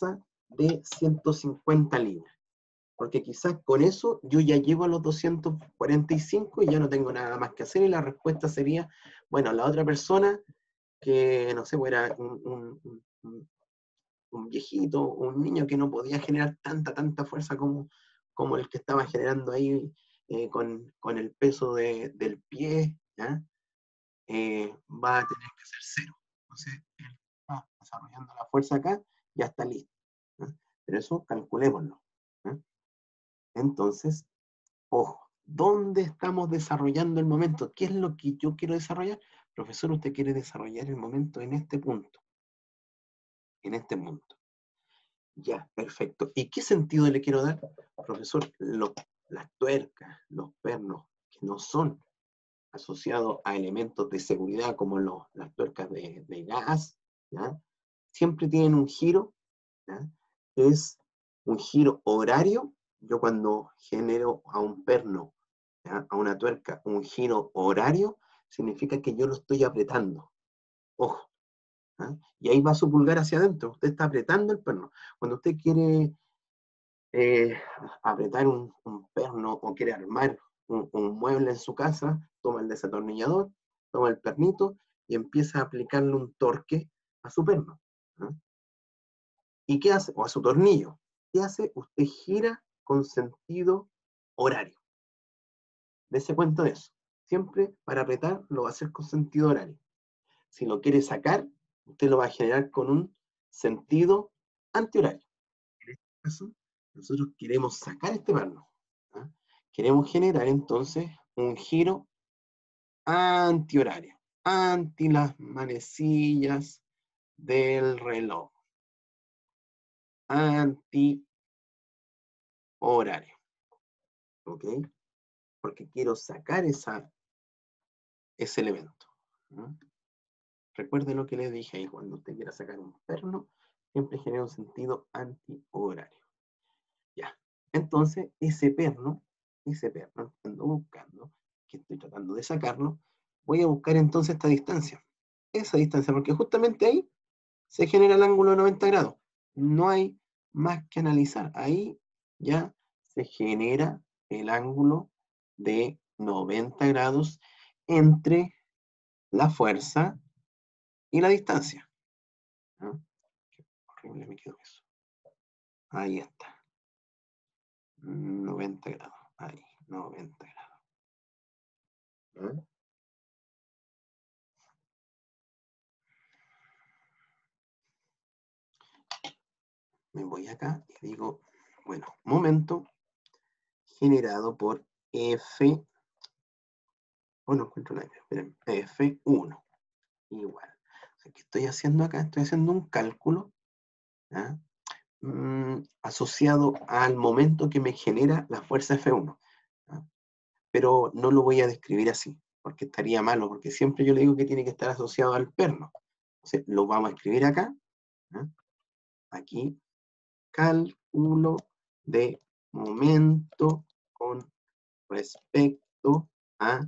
de ciento cincuenta libras. Porque quizás con eso yo ya llego a los doscientos cuarenta y cinco y ya no tengo nada más que hacer, y la respuesta sería, bueno, la otra persona que, no sé, pues era un, un, un, un viejito, un niño que no podía generar tanta, tanta fuerza como, como el que estaba generando ahí eh, con, con el peso de, del pie, ¿ya? Eh, va a tener que ser cero. Entonces, él está desarrollando la fuerza acá, ya está listo, ¿ya? Pero eso calculémoslo, ¿ya? Entonces, ojo, ¿dónde estamos desarrollando el momento? ¿Qué es lo que yo quiero desarrollar? Profesor, usted quiere desarrollar el momento en este punto, en este punto. Ya, perfecto. ¿Y qué sentido le quiero dar? Profesor, lo, las tuercas, los pernos, que no son asociados a elementos de seguridad como los, las tuercas de, de gas, ¿ya? Siempre tienen un giro, ¿ya? Es un giro horario. Yo cuando genero a un perno, ¿ya? A una tuerca, un giro horario, significa que yo lo estoy apretando. Ojo. ¿Ah? Y ahí va su pulgar hacia adentro. Usted está apretando el perno. Cuando usted quiere eh, apretar un, un, perno o quiere armar un, un, mueble en su casa, toma el desatornillador, toma el pernito y empieza a aplicarle un torque a su perno. ¿Ah? ¿Y qué hace? O a su tornillo. ¿Qué hace? Usted gira con sentido horario. Dese cuenta de eso. Siempre para apretar lo va a hacer con sentido horario. Si lo quiere sacar, usted lo va a generar con un sentido antihorario. En este caso, nosotros queremos sacar este perno. ¿Ah? Queremos generar entonces un giro antihorario, anti las manecillas del reloj, anti horario. ¿Ok? Porque quiero sacar esa, ese elemento. ¿No? Recuerde lo que les dije ahí, cuando usted quiera sacar un perno, siempre genera un sentido antihorario. Ya. Entonces, ese perno, ese perno que ando buscando, que estoy tratando de sacarlo, voy a buscar entonces esta distancia. Esa distancia, porque justamente ahí se genera el ángulo de noventa grados. No hay más que analizar. Ahí ya se genera el ángulo de noventa grados entre la fuerza y la distancia. ¿No? Qué horrible me quedó eso. Ahí está. noventa grados. Ahí, noventa grados. ¿No? Me voy acá y digo, bueno, momento generado por F, oh, no encuentro la esperen, F uno, igual. O sea, ¿qué estoy haciendo acá? Estoy haciendo un cálculo, ¿ya? Mm, asociado al momento que me genera la fuerza F uno. ¿Ya? Pero no lo voy a describir así, porque estaría malo, porque siempre yo le digo que tiene que estar asociado al perno. Entonces, lo vamos a escribir acá, ¿ya? Aquí, cálculo de momento con respecto a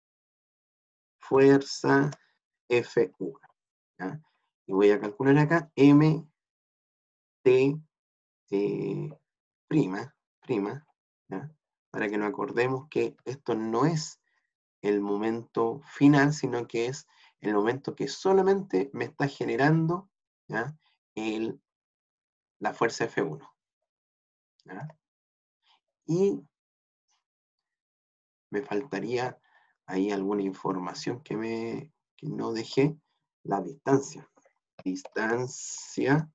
fuerza F uno. ¿Ya? Y voy a calcular acá M T eh, prima, prima, ¿ya? Para que nos acordemos que esto no es el momento final, sino que es el momento que solamente me está generando, ¿ya? El, la fuerza F uno. ¿Ya? Y me faltaría ahí alguna información que, me, que no dejé, la distancia. Distancia,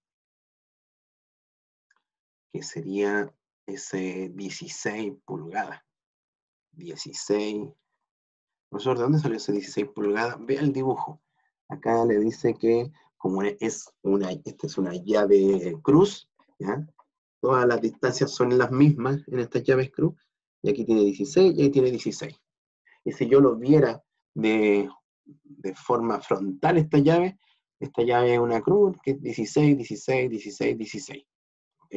que sería ese dieciséis pulgadas. dieciséis. Profesor, ¿de dónde salió ese dieciséis pulgadas? Ve el dibujo. Acá le dice que como es una, esta es una llave cruz, ¿ya? Todas las distancias son las mismas en estas llaves cruz. Y aquí tiene dieciséis y ahí tiene dieciséis. Y si yo lo viera de, de forma frontal esta llave, esta llave es una cruz que es dieciséis, dieciséis, dieciséis, dieciséis. ¿Ok?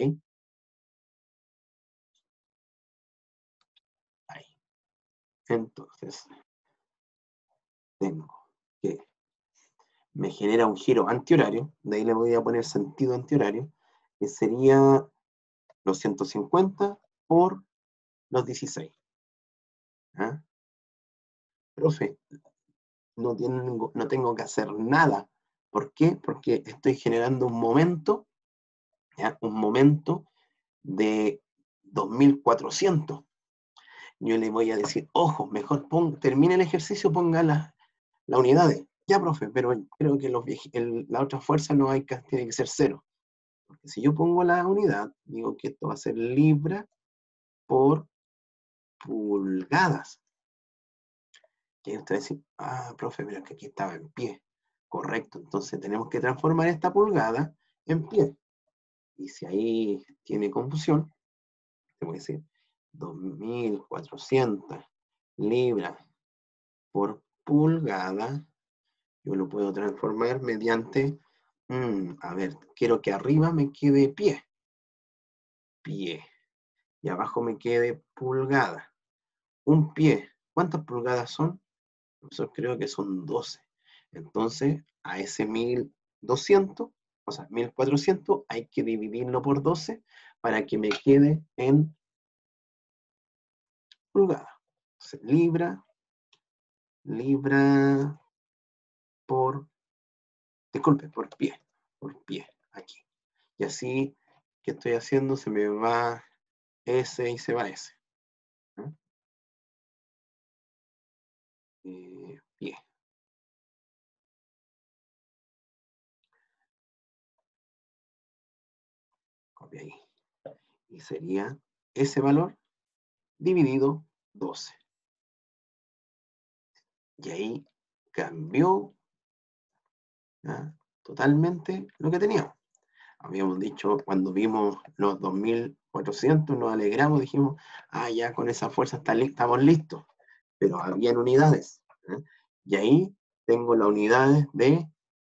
Ahí. Entonces, tengo que me genera un giro antihorario, de ahí le voy a poner sentido antihorario, que sería los ciento cincuenta por los dieciséis. ¿Ah? Profe, no tengo, no tengo que hacer nada. ¿Por qué? Porque estoy generando un momento, ¿ya? Un momento de dos mil cuatrocientos. Yo le voy a decir, ojo, mejor pon, termine el ejercicio, ponga las la unidades. Ya, profe, pero creo que los el, la otra fuerza no hay que, tiene que ser cero. Porque si yo pongo la unidad, digo que esto va a ser libra por pulgadas. Y usted va a decir, ah, profe, pero es que aquí estaba en pie. Correcto, entonces tenemos que transformar esta pulgada en pie. Y si ahí tiene confusión, te voy a decir dos mil cuatrocientas libras por pulgada, yo lo puedo transformar mediante, mmm, a ver, quiero que arriba me quede pie, pie, y abajo me quede pulgada. Un pie, ¿cuántas pulgadas son? Yo creo que son doce. Entonces, a ese mil doscientos, o sea, mil cuatrocientos, hay que dividirlo por doce para que me quede en pulgada. Entonces, libra, libra por, disculpe, por pie, por pie, aquí. Y así que estoy haciendo, se me va S y se va S. ¿No? Eh, pie. Copia ahí. Y sería ese valor dividido doce. Y ahí cambió, ¿ya? Totalmente lo que teníamos. Habíamos dicho, cuando vimos los dos mil cuatrocientos, nos alegramos, dijimos, ah, ya con esa fuerza está li estamos listos. Pero habían unidades. ¿Eh? Y ahí tengo las unidades de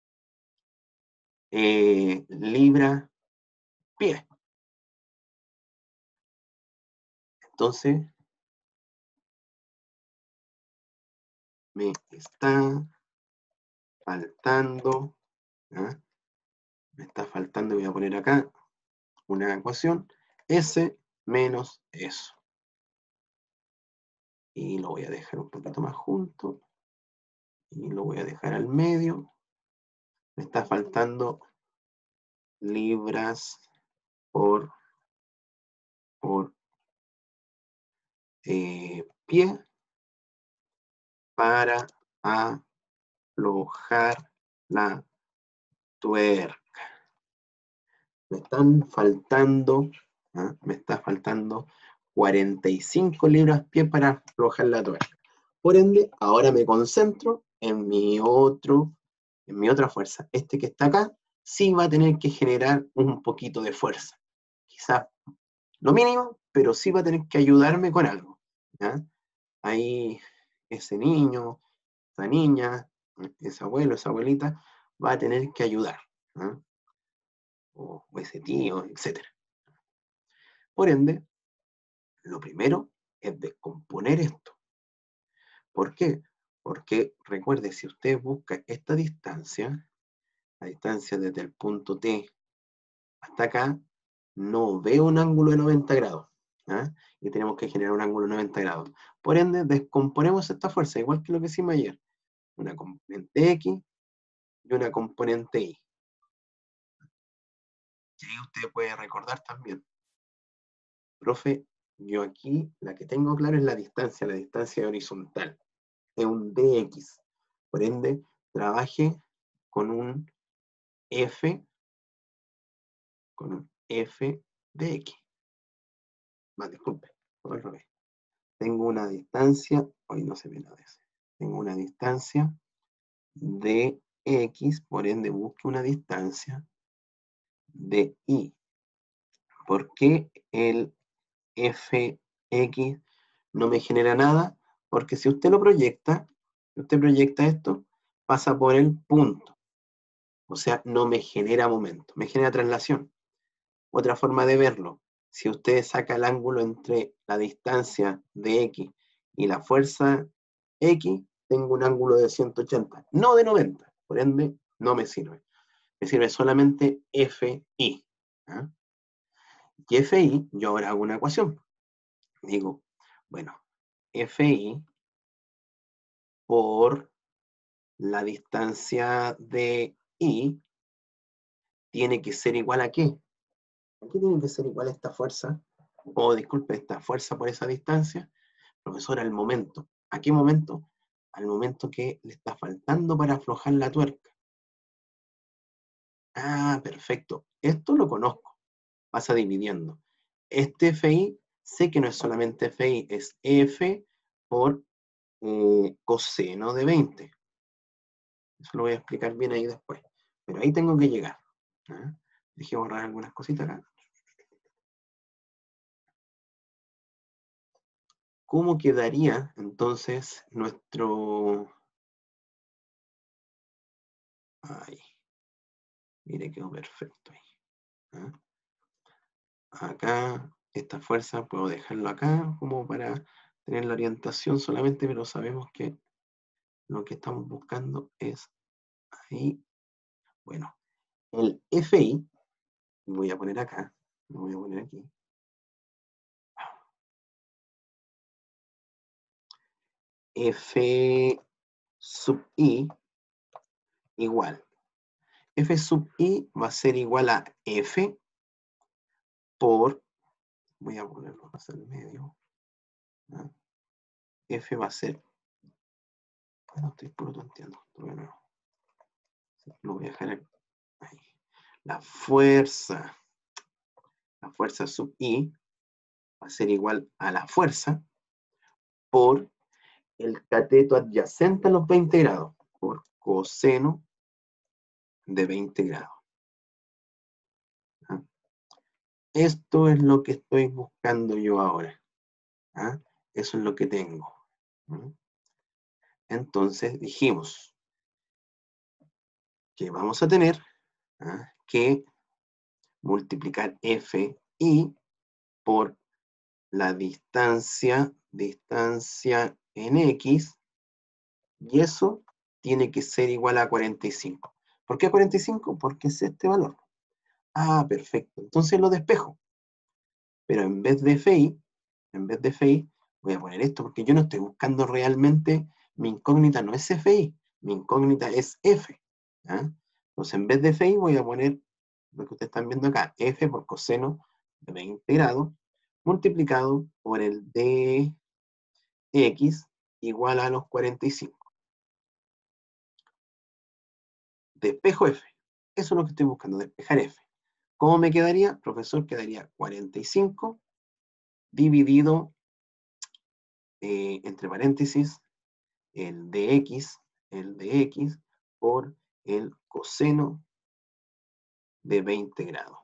eh, libra pie. Entonces, me está faltando, ¿eh? me está faltando, voy a poner acá una ecuación, S menos eso. Y lo voy a dejar un poquito más junto. Y lo voy a dejar al medio. Me está faltando libras por, por eh, pie para aflojar la tuerca. Me están faltando, ¿ah? me está faltando cuarenta y cinco libras pie para aflojar la tuerca. Por ende, ahora me concentro en mi otro, en mi otra fuerza. Este que está acá sí va a tener que generar un poquito de fuerza. Quizás lo mínimo, pero sí va a tener que ayudarme con algo. ¿Ya? Ahí ese niño, esa niña, ese abuelo, esa abuelita, va a tener que ayudar. ¿Ya? O, o ese tío, etcétera. Por ende, lo primero es descomponer esto. ¿Por qué? Porque recuerde, si usted busca esta distancia, la distancia desde el punto T hasta acá, no veo un ángulo de noventa grados. ¿Ah? Y tenemos que generar un ángulo de noventa grados. Por ende, descomponemos esta fuerza, igual que lo que hicimos ayer. Una componente X y una componente Y. Y ahí usted puede recordar también. Profe, yo aquí la que tengo claro es la distancia, la distancia horizontal. Es un dx. Por ende, trabaje con un F, con un F de X. Más, disculpe, al revés. Tengo una distancia, hoy no se ve nada de eso. Tengo una distancia de X, por ende busque una distancia de Y. ¿Por qué el F X no me genera nada? Porque si usted lo proyecta, si usted proyecta esto, pasa por el punto. O sea, no me genera momento, me genera traslación. Otra forma de verlo, si usted saca el ángulo entre la distancia de X y la fuerza X, tengo un ángulo de ciento ochenta, no de noventa, por ende no me sirve. Me sirve solamente F I. ¿Ah? Y Fi, yo ahora hago una ecuación. Digo, bueno, Fi por la distancia de I tiene que ser igual a ¿qué? ¿A qué tiene que ser igual esta fuerza? O, disculpe, esta fuerza por esa distancia. Profesor, al momento. ¿A qué momento? Al momento que le está faltando para aflojar la tuerca. Ah, perfecto. Esto lo conozco. Pasa dividiendo. Este Fi, sé que no es solamente Fi, es F por eh, coseno de veinte. Eso lo voy a explicar bien ahí después. Pero ahí tengo que llegar. ¿Ah? Dejé borrar algunas cositas acá. ¿Cómo quedaría entonces nuestro... Ay, mire, quedó perfecto ahí. ¿Ah? Acá, esta fuerza puedo dejarlo acá como para tener la orientación solamente, pero sabemos que lo que estamos buscando es ahí. Bueno, el Fi, voy a poner acá, lo voy a poner aquí. F sub I igual. F sub I va a ser igual a F por, voy a ponerlo más al medio, ¿no? F va a ser, bueno, estoy puro tonteando, bueno, lo voy a dejar ahí. La fuerza, la fuerza sub I va a ser igual a la fuerza por el cateto adyacente a los veinte grados, por coseno de veinte grados. ¿Ah? Esto es lo que estoy buscando yo ahora. ¿Ah? Eso es lo que tengo. ¿Ah? Entonces dijimos que vamos a tener ¿ah? que multiplicar Fi por la distancia, distancia en X, y eso tiene que ser igual a cuarenta y cinco. ¿Por qué cuarenta y cinco? Porque es este valor. Ah, perfecto. Entonces lo despejo. Pero en vez de Fi, en vez de Fi, voy a poner esto porque yo no estoy buscando realmente, mi incógnita no es Fi, mi incógnita es F. ¿Ah? Entonces en vez de Fi voy a poner lo que ustedes están viendo acá, F por coseno de veinte grados, multiplicado por el de X igual a los cuarenta y cinco. Despejo F. Eso es lo que estoy buscando, despejar F. ¿Cómo me quedaría? Profesor, quedaría cuarenta y cinco dividido, eh, entre paréntesis, el de X, el de X por el coseno de veinte grados.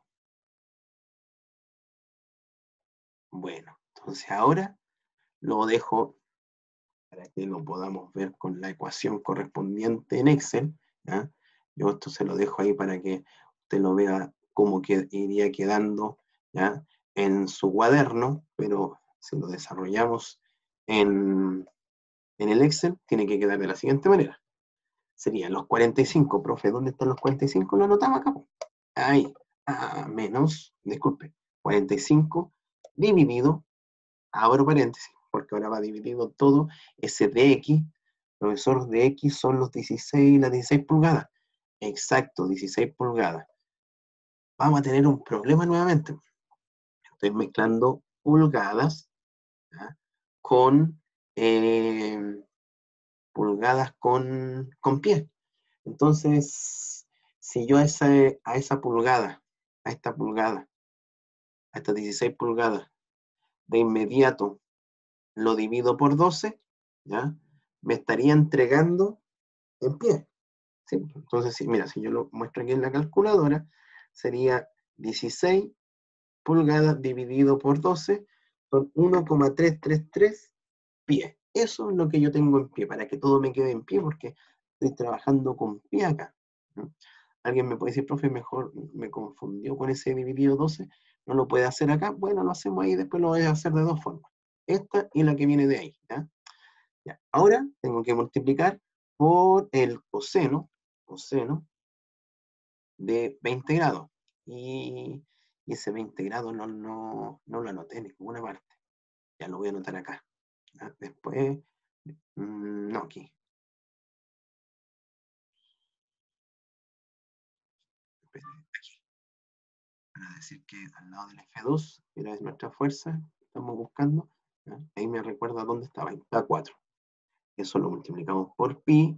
Bueno, entonces ahora lo dejo para que lo podamos ver con la ecuación correspondiente en Excel. ¿Ya? Yo esto se lo dejo ahí para que usted lo vea cómo que iría quedando, ¿ya? En su cuaderno, pero si lo desarrollamos en, en el Excel, tiene que quedar de la siguiente manera. Serían los cuarenta y cinco, profe, ¿dónde están los cuarenta y cinco? Lo anotamos acá. Ahí, ah, menos, disculpe, cuarenta y cinco dividido, abro paréntesis, porque ahora va dividido todo ese de X. Profesor, de X son los dieciséis, las dieciséis pulgadas. Exacto, dieciséis pulgadas. Vamos a tener un problema nuevamente. Estoy mezclando pulgadas, ¿ya? con eh, pulgadas con, con pies. Entonces, si yo a esa, a esa pulgada, a esta pulgada, a estas dieciséis pulgadas, de inmediato lo divido por doce, ¿ya? Me estaría entregando en pie. ¿Sí? Entonces, si, mira, si yo lo muestro aquí en la calculadora, sería dieciséis pulgadas dividido por doce, son uno coma trescientos treinta y tres pies. Eso es lo que yo tengo en pie, para que todo me quede en pie, porque estoy trabajando con pie acá. ¿No? Alguien me puede decir, profe, mejor me confundió con ese dividido doce, no lo puede hacer acá. Bueno, lo hacemos ahí, después lo voy a hacer de dos formas. Esta y la que viene de ahí. ¿Ya? Ya. Ahora tengo que multiplicar por el coseno, coseno de veinte grados. Y, Y ese veinte grados no, no, no lo anoté en ninguna parte. Ya lo voy a anotar acá. ¿Ya? Después, mmm, no, aquí. Aquí. Para decir que al lado del F dos, que era nuestra fuerza, estamos buscando, ¿ya? Ahí me recuerda dónde estaba, en K cuatro. Eso lo multiplicamos por pi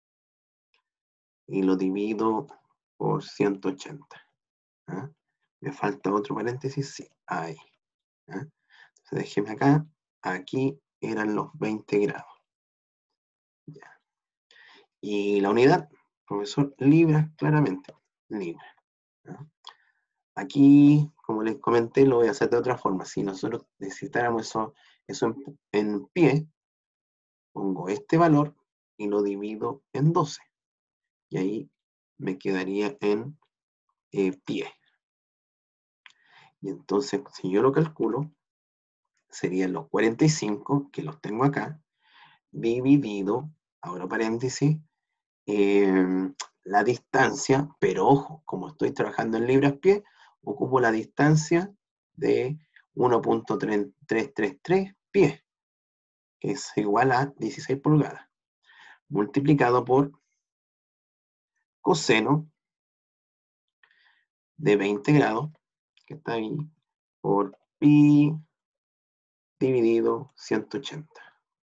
y lo divido por ciento ochenta. ¿Ya? Me falta otro paréntesis, sí, ahí. ¿Ya? Entonces déjeme acá, aquí eran los veinte grados. ¿Ya? Y la unidad, profesor, libras, claramente, libras. ¿Ya? Aquí, como les comenté, lo voy a hacer de otra forma. Si nosotros necesitáramos eso, eso en, en pie, pongo este valor y lo divido en doce. Y ahí me quedaría en eh, pie. Y entonces, si yo lo calculo, serían los cuarenta y cinco, que los tengo acá, dividido, ahora paréntesis, eh, la distancia, pero ojo, como estoy trabajando en libras-pie, ocupo la distancia de uno punto tres tres tres pies, que es igual a dieciséis pulgadas, multiplicado por coseno de veinte grados, que está ahí, por pi dividido ciento ochenta.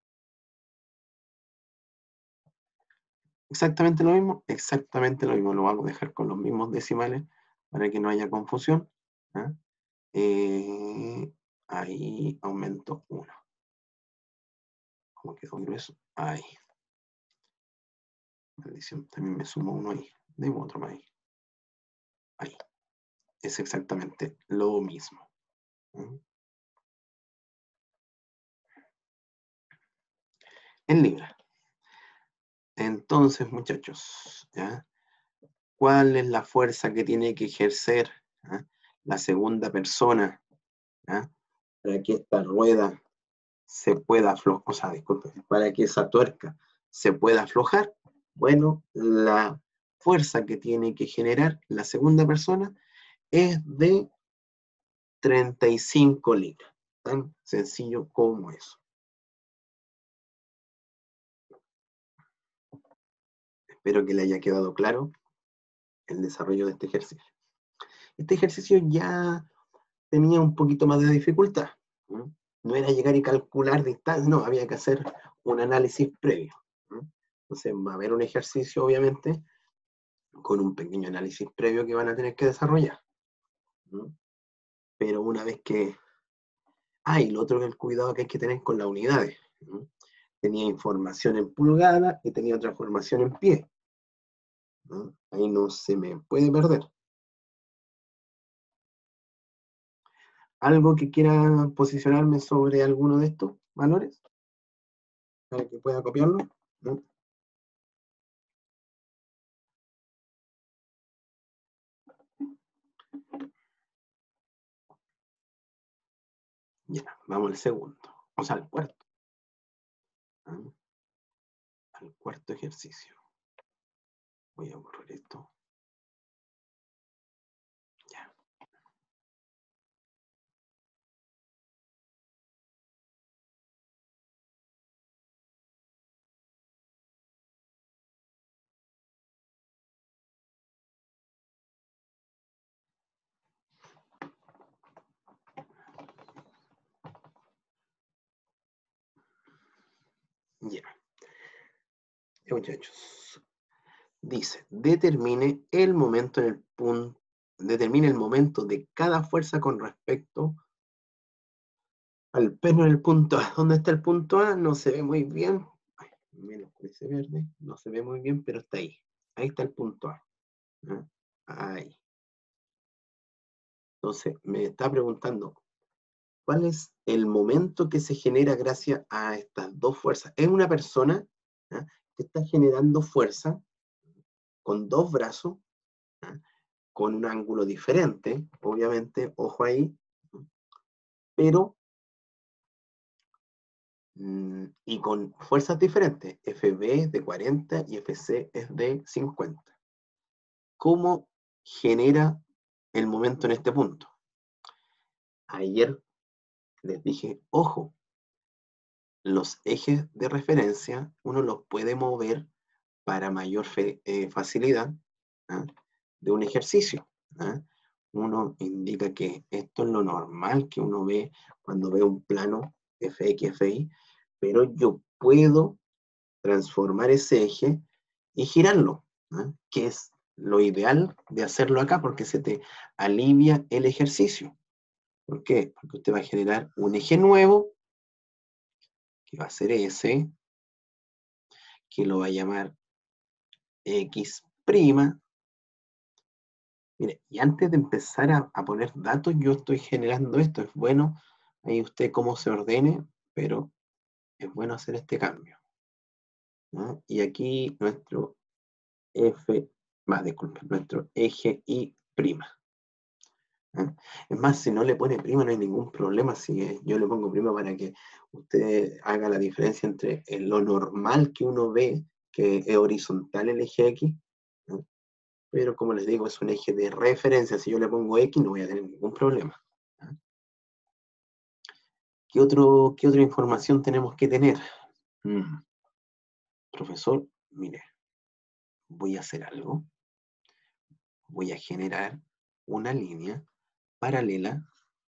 Exactamente lo mismo, exactamente lo mismo. Lo vamos a dejar con los mismos decimales para que no haya confusión. ¿Ah? Eh, ahí aumento uno. ¿Cómo quedó grueso? Ahí. Maldición, también me sumo uno ahí. Debo otro más ahí. Ahí. Es exactamente lo mismo. ¿Mm? En libras. Entonces, muchachos, ¿ya? ¿Cuál es la fuerza que tiene que ejercer, ¿ah?, la segunda persona, ¿ah?, para que esta rueda se pueda aflojar? O sea, disculpe, para que esa tuerca se pueda aflojar? Bueno, la fuerza que tiene que generar la segunda persona es de treinta y cinco libras. Tan sencillo como eso. Espero que le haya quedado claro el desarrollo de este ejercicio. Este ejercicio ya tenía un poquito más de dificultad. ¿Mm? No era llegar y calcular distancia, no, había que hacer un análisis previo. ¿Mm? Entonces va a haber un ejercicio, obviamente, con un pequeño análisis previo que van a tener que desarrollar. ¿Mm? Pero una vez que... Ah, y lo otro es el cuidado que hay que tener con las unidades. ¿Mm? Tenía información en pulgada y tenía otra información en pie. ¿No? Ahí no se me puede perder. ¿Algo que quiera posicionarme sobre alguno de estos valores? Para que pueda copiarlo. ¿No? Ya, vamos al segundo. O sea, al cuarto. ¿Ah? Al cuarto ejercicio. Voy a borrar esto. Ya. Ya. Ya, muchachos. Dice, determine el momento en el punto, determine el momento de cada fuerza con respecto al peno en el punto A. ¿Dónde está el punto A? No se ve muy bien. Ay, menos con ese verde. No se ve muy bien, pero está ahí. Ahí está el punto A. ¿Ah? Ahí. Entonces, me está preguntando, ¿cuál es el momento que se genera gracias a estas dos fuerzas? Es una persona, ¿ah?, que está generando fuerza con dos brazos, ¿ah?, con un ángulo diferente, obviamente, ojo ahí, pero mm, y con fuerzas diferentes. F B es de cuarenta y F C es de cincuenta. ¿Cómo genera el momento en este punto? ayer les dije, ojo, los ejes de referencia uno los puede mover para mayor fe- eh, facilidad, ¿ah? De un ejercicio, ¿ah? Uno indica que esto es lo normal que uno ve cuando ve un plano F X, F Y, pero yo puedo transformar ese eje y girarlo, ¿ah? Que es lo ideal de hacerlo acá porque se te alivia el ejercicio. ¿Por qué? Porque usted va a generar un eje nuevo, que va a ser ese, que lo va a llamar X'. Mire, y antes de empezar a, a poner datos, yo estoy generando esto. Es bueno, ahí usted cómo se ordene, pero es bueno hacer este cambio, ¿no? Y aquí nuestro F, más disculpe, nuestro eje Y'. ¿Ah? Es más, si no le pone prima no hay ningún problema, si yo le pongo prima para que usted haga la diferencia entre lo normal que uno ve, que es horizontal el eje X, ¿no? Pero como les digo, es un eje de referencia, si yo le pongo X no voy a tener ningún problema, ¿no? ¿Qué, otro, ¿Qué otra información tenemos que tener? Mm, profesor, mire, voy a hacer algo, voy a generar una línea paralela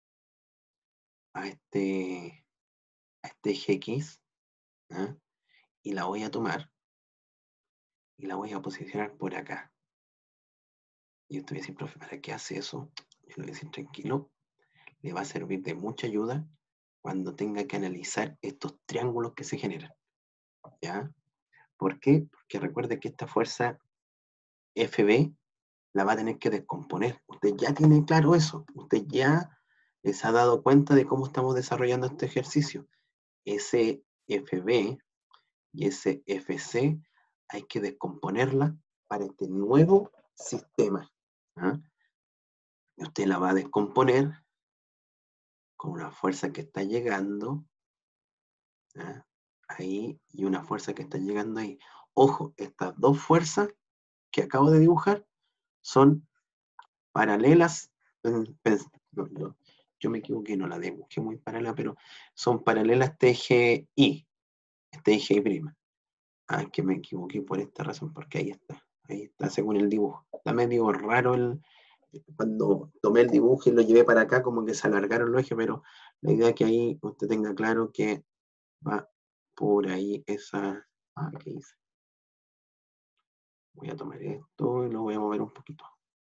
a este, a este eje X, ¿ah? Y la voy a tomar y la voy a posicionar por acá. Y usted va a decir, profe, ¿para qué hace eso? Yo le voy a decir, tranquilo, le va a servir de mucha ayuda cuando tenga que analizar estos triángulos que se generan, ¿ya? ¿Por qué? Porque recuerde que esta fuerza F B la va a tener que descomponer. Usted ya tiene claro eso. Usted ya se ha dado cuenta de cómo estamos desarrollando este ejercicio. Ese F B y ese F C hay que descomponerla para este nuevo sistema, ¿ah? Y usted la va a descomponer con una fuerza que está llegando, ¿ah? Ahí, y una fuerza que está llegando ahí. Ojo, estas dos fuerzas que acabo de dibujar son paralelas. No, no, yo me equivoqué, no la dibujé muy paralela, pero son paralelas a este eje Y, este eje Y'. Ah, que me equivoqué por esta razón, porque ahí está, ahí está según el dibujo. Está medio raro el, cuando tomé el dibujo y lo llevé para acá, como que se alargaron los ejes, pero la idea es que ahí usted tenga claro que va por ahí esa... Ah, ¿qué hice? Voy a tomar esto y lo voy a mover un poquito.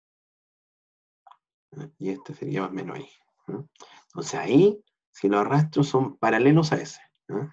¿Ah? Y este sería más o menos ahí. ¿Ah? Entonces ahí, si lo arrastro, son paralelos a ese. ¿Ah?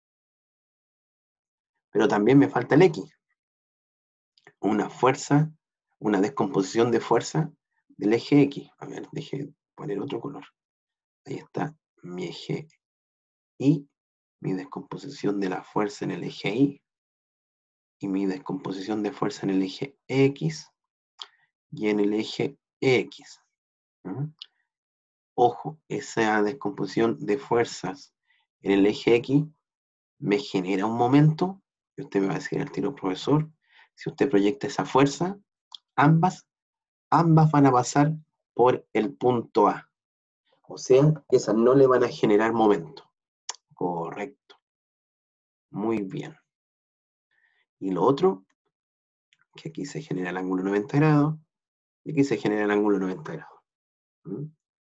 Pero también me falta el X. Una fuerza, una descomposición de fuerza del eje X. A ver, deje poner otro color. Ahí está mi eje Y, mi descomposición de la fuerza en el eje Y, y mi descomposición de fuerza en el eje X y en el eje X. ¿Mm? Ojo, esa descomposición de fuerzas en el eje X me genera un momento, y usted me va a decir al tiro, profesor, si usted proyecta esa fuerza, ambas, ambas van a pasar por el punto A. O sea, esas no le van a generar momento. Correcto. Muy bien. Y lo otro, que aquí se genera el ángulo noventa grados, y aquí se genera el ángulo noventa grados. ¿Mm?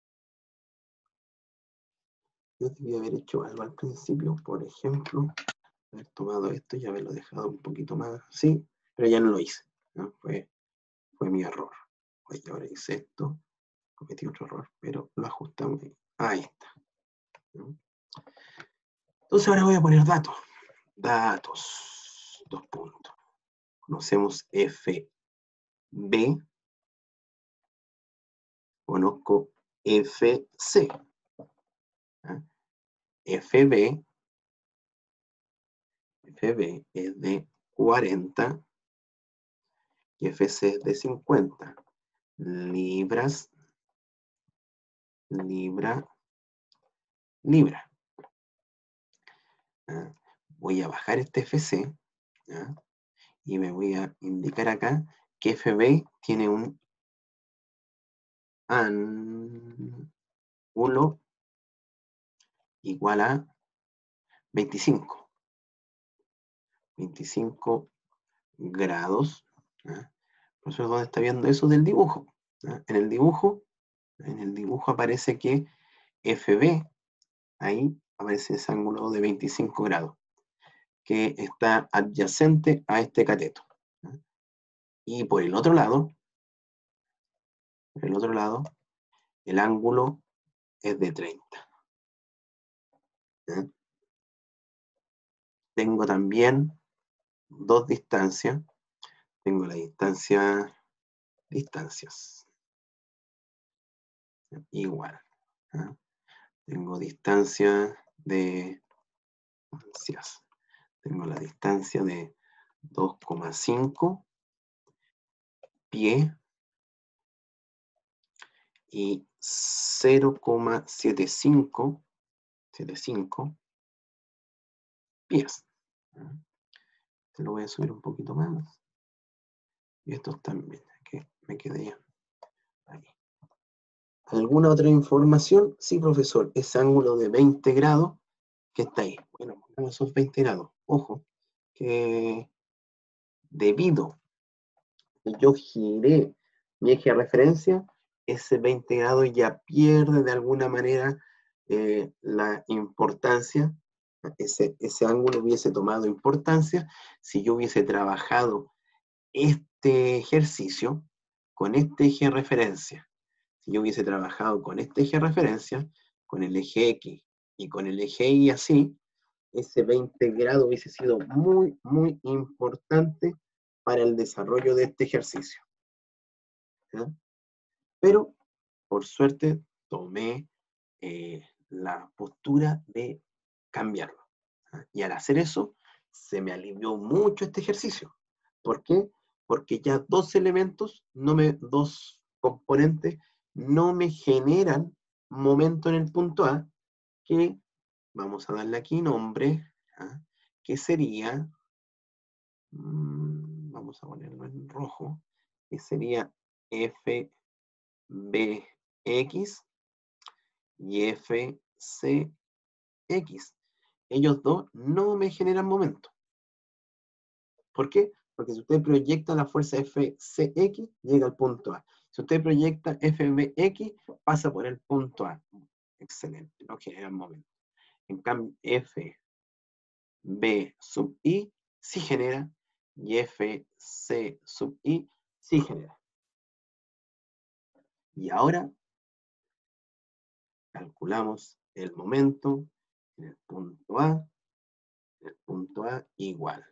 Yo debía haber hecho algo al principio, por ejemplo, haber tomado esto y haberlo dejado un poquito más así, pero ya no lo hice, ¿no? Fue, fue mi error. Oye, ahora hice esto, cometí otro error, pero lo ajustamos. Ahí está, ¿no? Entonces ahora voy a poner datos. Datos, dos puntos. Conocemos F B, conozco F C. ¿Ah? F B, F B es de cuarenta y F C es de cincuenta. Libras, libra, libra. ¿Ah? Voy a bajar este F C, ¿ah? Y me voy a indicar acá que F B tiene un, an, ángulo igual a veinticinco. veinticinco grados. ¿Ya? Profesor, ¿dónde está viendo eso del dibujo? ¿Ya? En el dibujo, en el dibujo aparece que F B, ahí aparece ese ángulo de veinticinco grados, que está adyacente a este cateto. ¿Ya? Y por el otro lado, por el otro lado, el ángulo es de treinta. ¿Ya? Tengo también dos distancias. Tengo la distancia, distancias, igual. ¿Ya? Tengo distancia de distancias. Tengo la distancia de dos coma cinco pie y cero coma setenta y cinco pies. Te lo voy a subir un poquito más. Y estos también, que me quedé ahí. ¿Alguna otra información? Sí, profesor, ese ángulo de veinte grados que está ahí. Bueno, pongamos esos veinte grados. Ojo, que debido a que yo giré mi eje de referencia, ese veinte grados ya pierde de alguna manera eh, la importancia. Ese, ese ángulo hubiese tomado importancia si yo hubiese trabajado este ejercicio con este eje de referencia. Si yo hubiese trabajado con este eje de referencia, con el eje X y con el eje Y así, ese veinte grados hubiese sido muy, muy importante para el desarrollo de este ejercicio. ¿Ya? Pero, por suerte, tomé eh, la postura de cambiarlo. ¿Ya? Y al hacer eso, se me alivió mucho este ejercicio. ¿Por qué? Porque ya dos elementos, no me, dos componentes, no me generan momento en el punto A, que vamos a darle aquí nombre, ¿ya? Que sería, mmm, vamos a ponerlo en rojo, que sería F B X y F C X. Ellos dos no me generan momento. ¿Por qué? Porque si usted proyecta la fuerza F C X, llega al punto A. Si usted proyecta F B X, pasa por el punto A. Excelente, no generan momento. En cambio, F B sub I sí genera y F C sub I sí genera. Y ahora calculamos el momento en el punto A, en el punto A igual.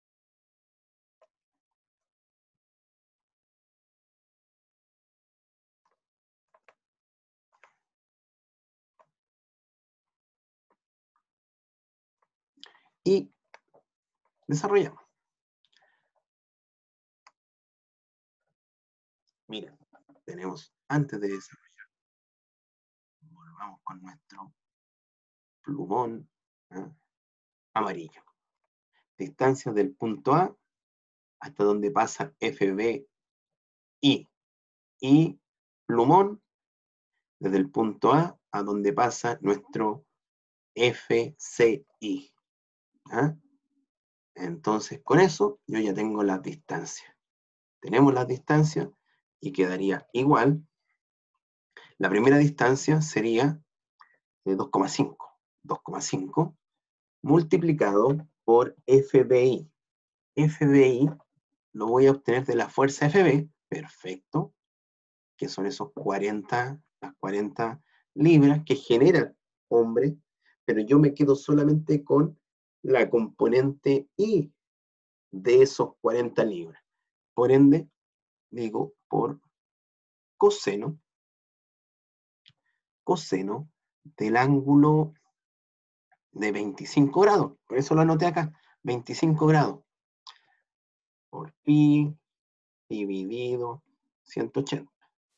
Y desarrollamos. Mira, tenemos antes de desarrollar, volvamos con nuestro plumón, ¿eh? Amarillo. Distancia del punto A hasta donde pasa F B I. Y plumón desde el punto A a donde pasa nuestro F C I. ¿Ah? Entonces, con eso yo ya tengo las distancias. Tenemos las distancias y quedaría igual. La primera distancia sería de dos coma cinco. dos coma cinco multiplicado por F B I. F B I lo voy a obtener de la fuerza F B, perfecto, que son esos cuarenta, las cuarenta libras que genera el hombre, pero yo me quedo solamente con la componente I de esos cuarenta libras. Por ende, digo por coseno, coseno del ángulo de veinticinco grados. Por eso lo anoté acá, veinticinco grados. Por pi dividido ciento ochenta.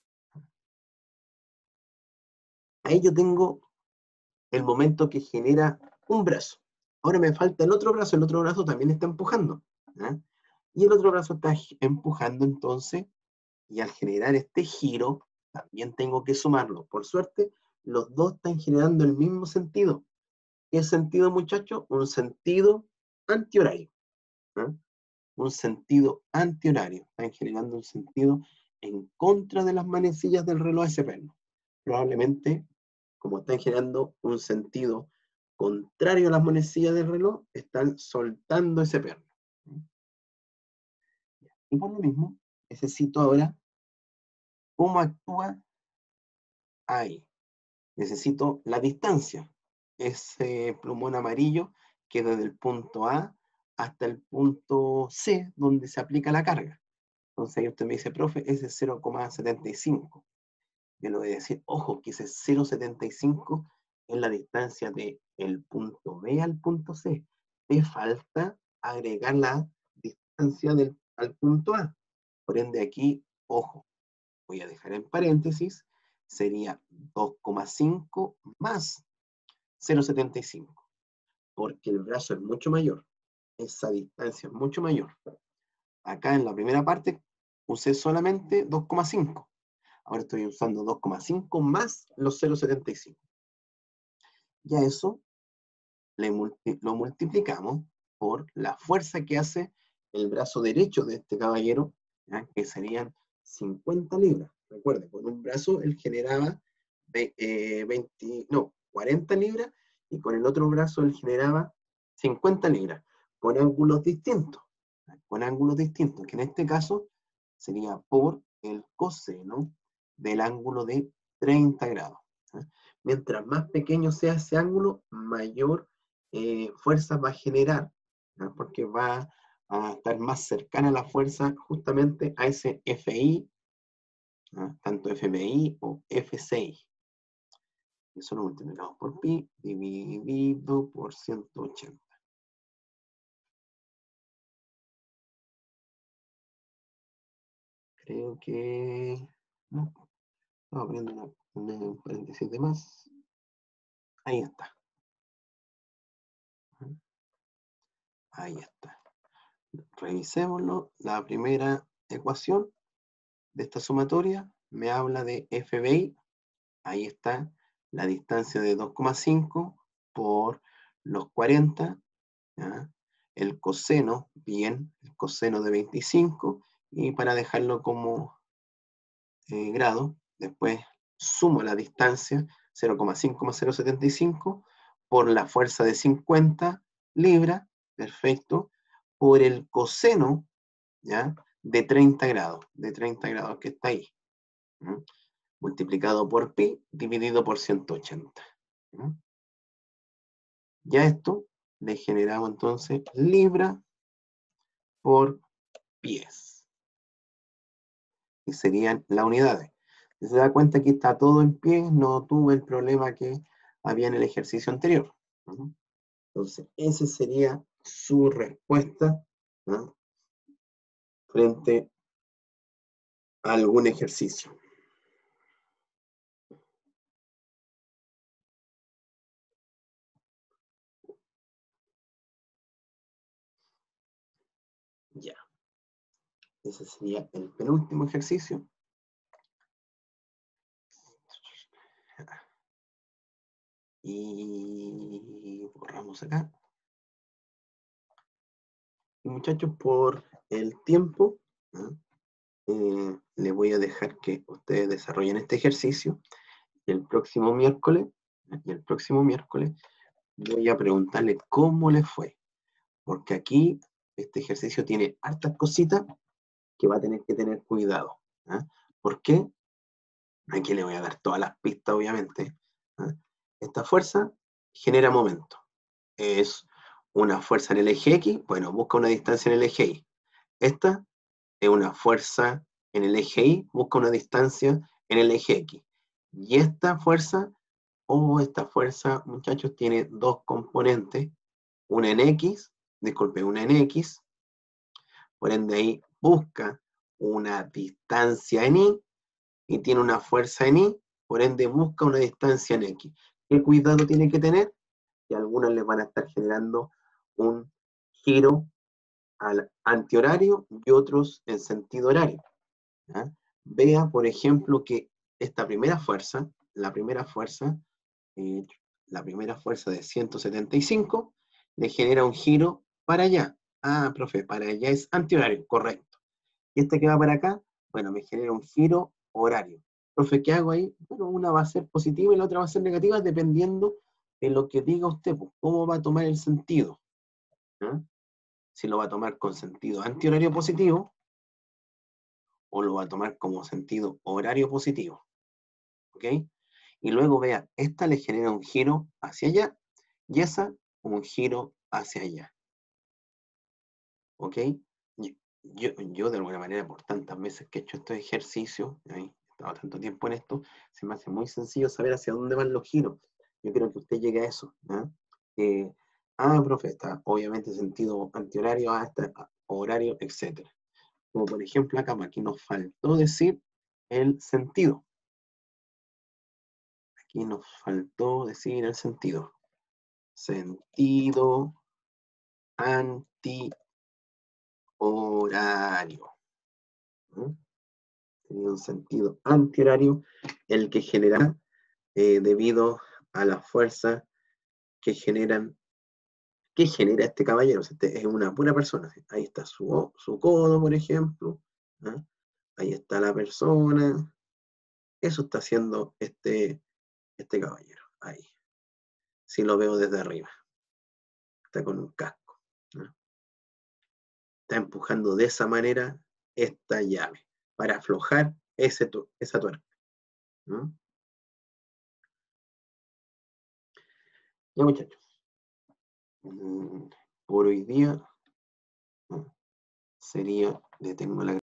Ahí yo tengo el momento que genera un brazo. Ahora me falta el otro brazo, el otro brazo también está empujando. ¿Eh? Y el otro brazo está empujando entonces, y al generar este giro, también tengo que sumarlo. Por suerte, los dos están generando el mismo sentido. ¿Qué sentido, muchachos? Un sentido antihorario. ¿eh? Un sentido antihorario. Están generando un sentido en contra de las manecillas del reloj ese perno. Probablemente, como están generando un sentido contrario a las manecillas del reloj, están soltando ese perno. Y por lo mismo, necesito ahora cómo actúa ahí. Necesito la distancia. Ese plumón amarillo que desde el punto A hasta el punto C, donde se aplica la carga. Entonces ahí usted me dice, profe, ese es cero coma setenta y cinco. Yo le voy a decir, ojo, que ese cero coma setenta y cinco es la distancia del punto B al punto C. Te falta agregar la distancia del, al punto A. Por ende aquí, ojo, voy a dejar en paréntesis, sería dos coma cinco más cero coma setenta y cinco, porque el brazo es mucho mayor, esa distancia es mucho mayor. Acá en la primera parte usé solamente dos coma cinco, ahora estoy usando dos coma cinco más los cero coma setenta y cinco. Ya eso le multi lo multiplicamos por la fuerza que hace el brazo derecho de este caballero, ¿ya? Que serían cincuenta libras. Recuerde, con un brazo él generaba eh, veinte, no, cuarenta libras, y con el otro brazo él generaba cincuenta libras, con ángulos distintos, con ángulos distintos, que en este caso sería por el coseno del ángulo de treinta grados. ¿eh? Mientras más pequeño sea ese ángulo, mayor eh, fuerza va a generar, ¿no? Porque va a estar más cercana la fuerza justamente a ese F I, ¿no? Tanto F M I o F C I. Eso lo multiplicamos por pi dividido por ciento ochenta. Creo que... No, estaba poniendo una, una paréntesis de más. Ahí está. Ahí está. Revisémoslo. La primera ecuación de esta sumatoria me habla de F B I. Ahí está la distancia de dos coma cinco por los cuarenta. ¿ya? El coseno, bien, el coseno de veinticinco. Y para dejarlo como eh, grado, después sumo la distancia, cero coma cinco más cero coma setenta y cinco, por la fuerza de cincuenta libras, perfecto, por el coseno, ¿ya? De treinta grados, de treinta grados que está ahí, ¿no? Multiplicado por pi, dividido por ciento ochenta. ¿no? Ya esto le generamos entonces libra por pies, que serían las unidades. Si se da cuenta que está todo en pies, no tuve el problema que había en el ejercicio anterior. ¿no? Entonces, esa sería su respuesta, ¿no? Frente a algún ejercicio. Ya. Ese sería el penúltimo ejercicio. Y borramos acá. Y muchachos, por el tiempo, ¿no? eh, les voy a dejar que ustedes desarrollen este ejercicio. Y el próximo miércoles, y el próximo miércoles, voy a preguntarle cómo les fue. Porque aquí este ejercicio tiene hartas cositas que va a tener que tener cuidado. ¿eh? ¿Por qué? Aquí le voy a dar todas las pistas, obviamente. ¿eh? Esta fuerza genera momento. Es una fuerza en el eje X, bueno, busca una distancia en el eje Y. Esta es una fuerza en el eje Y, busca una distancia en el eje X. Y esta fuerza, o oh, esta fuerza, muchachos, tiene dos componentes, una en X, disculpe, una en X, por ende ahí busca una distancia en Y, y tiene una fuerza en Y, por ende busca una distancia en X. ¿Qué cuidado tiene que tener? Que algunas les van a estar generando un giro al antihorario y otros en sentido horario. ¿ya? Vea, por ejemplo, que esta primera fuerza, la primera fuerza, eh, la primera fuerza de ciento setenta y cinco, le genera un giro para allá. Ah, profe, para allá es antihorario, correcto. Y este que va para acá, bueno, me genera un giro horario. Profe, ¿qué hago ahí? Bueno, una va a ser positiva y la otra va a ser negativa dependiendo de lo que diga usted, pues, cómo va a tomar el sentido. ¿Ah? Si lo va a tomar con sentido antihorario positivo o lo va a tomar como sentido horario positivo. ¿Ok? Y luego vea, esta le genera un giro hacia allá y esa un giro hacia allá. ¿Ok? Yo, yo de alguna manera, por tantas veces que he hecho estos ejercicios, ¿eh? He estado tanto tiempo en esto, se me hace muy sencillo saber hacia dónde van los giros. Yo creo que usted llegue a eso. ¿Eh? Eh, ah, profe, está obviamente sentido antihorario, hasta horario, etcétera. Como por ejemplo acá, aquí nos faltó decir el sentido. Aquí nos faltó decir el sentido. Sentido antihorario. ¿Mm? Tenía un sentido antihorario, el que genera eh, debido a la fuerza que generan, que genera este caballero. Este es una pura persona. Ahí está su, su codo, por ejemplo. ¿Ah? Ahí está la persona. Eso está haciendo este, este caballero. Ahí. Si lo veo desde arriba. Está con un casco. ¿Ah? Está empujando de esa manera esta llave para aflojar ese tu, esa tuerca. ¿No? Ya, muchachos. Mm, por hoy día mm, sería, detengo la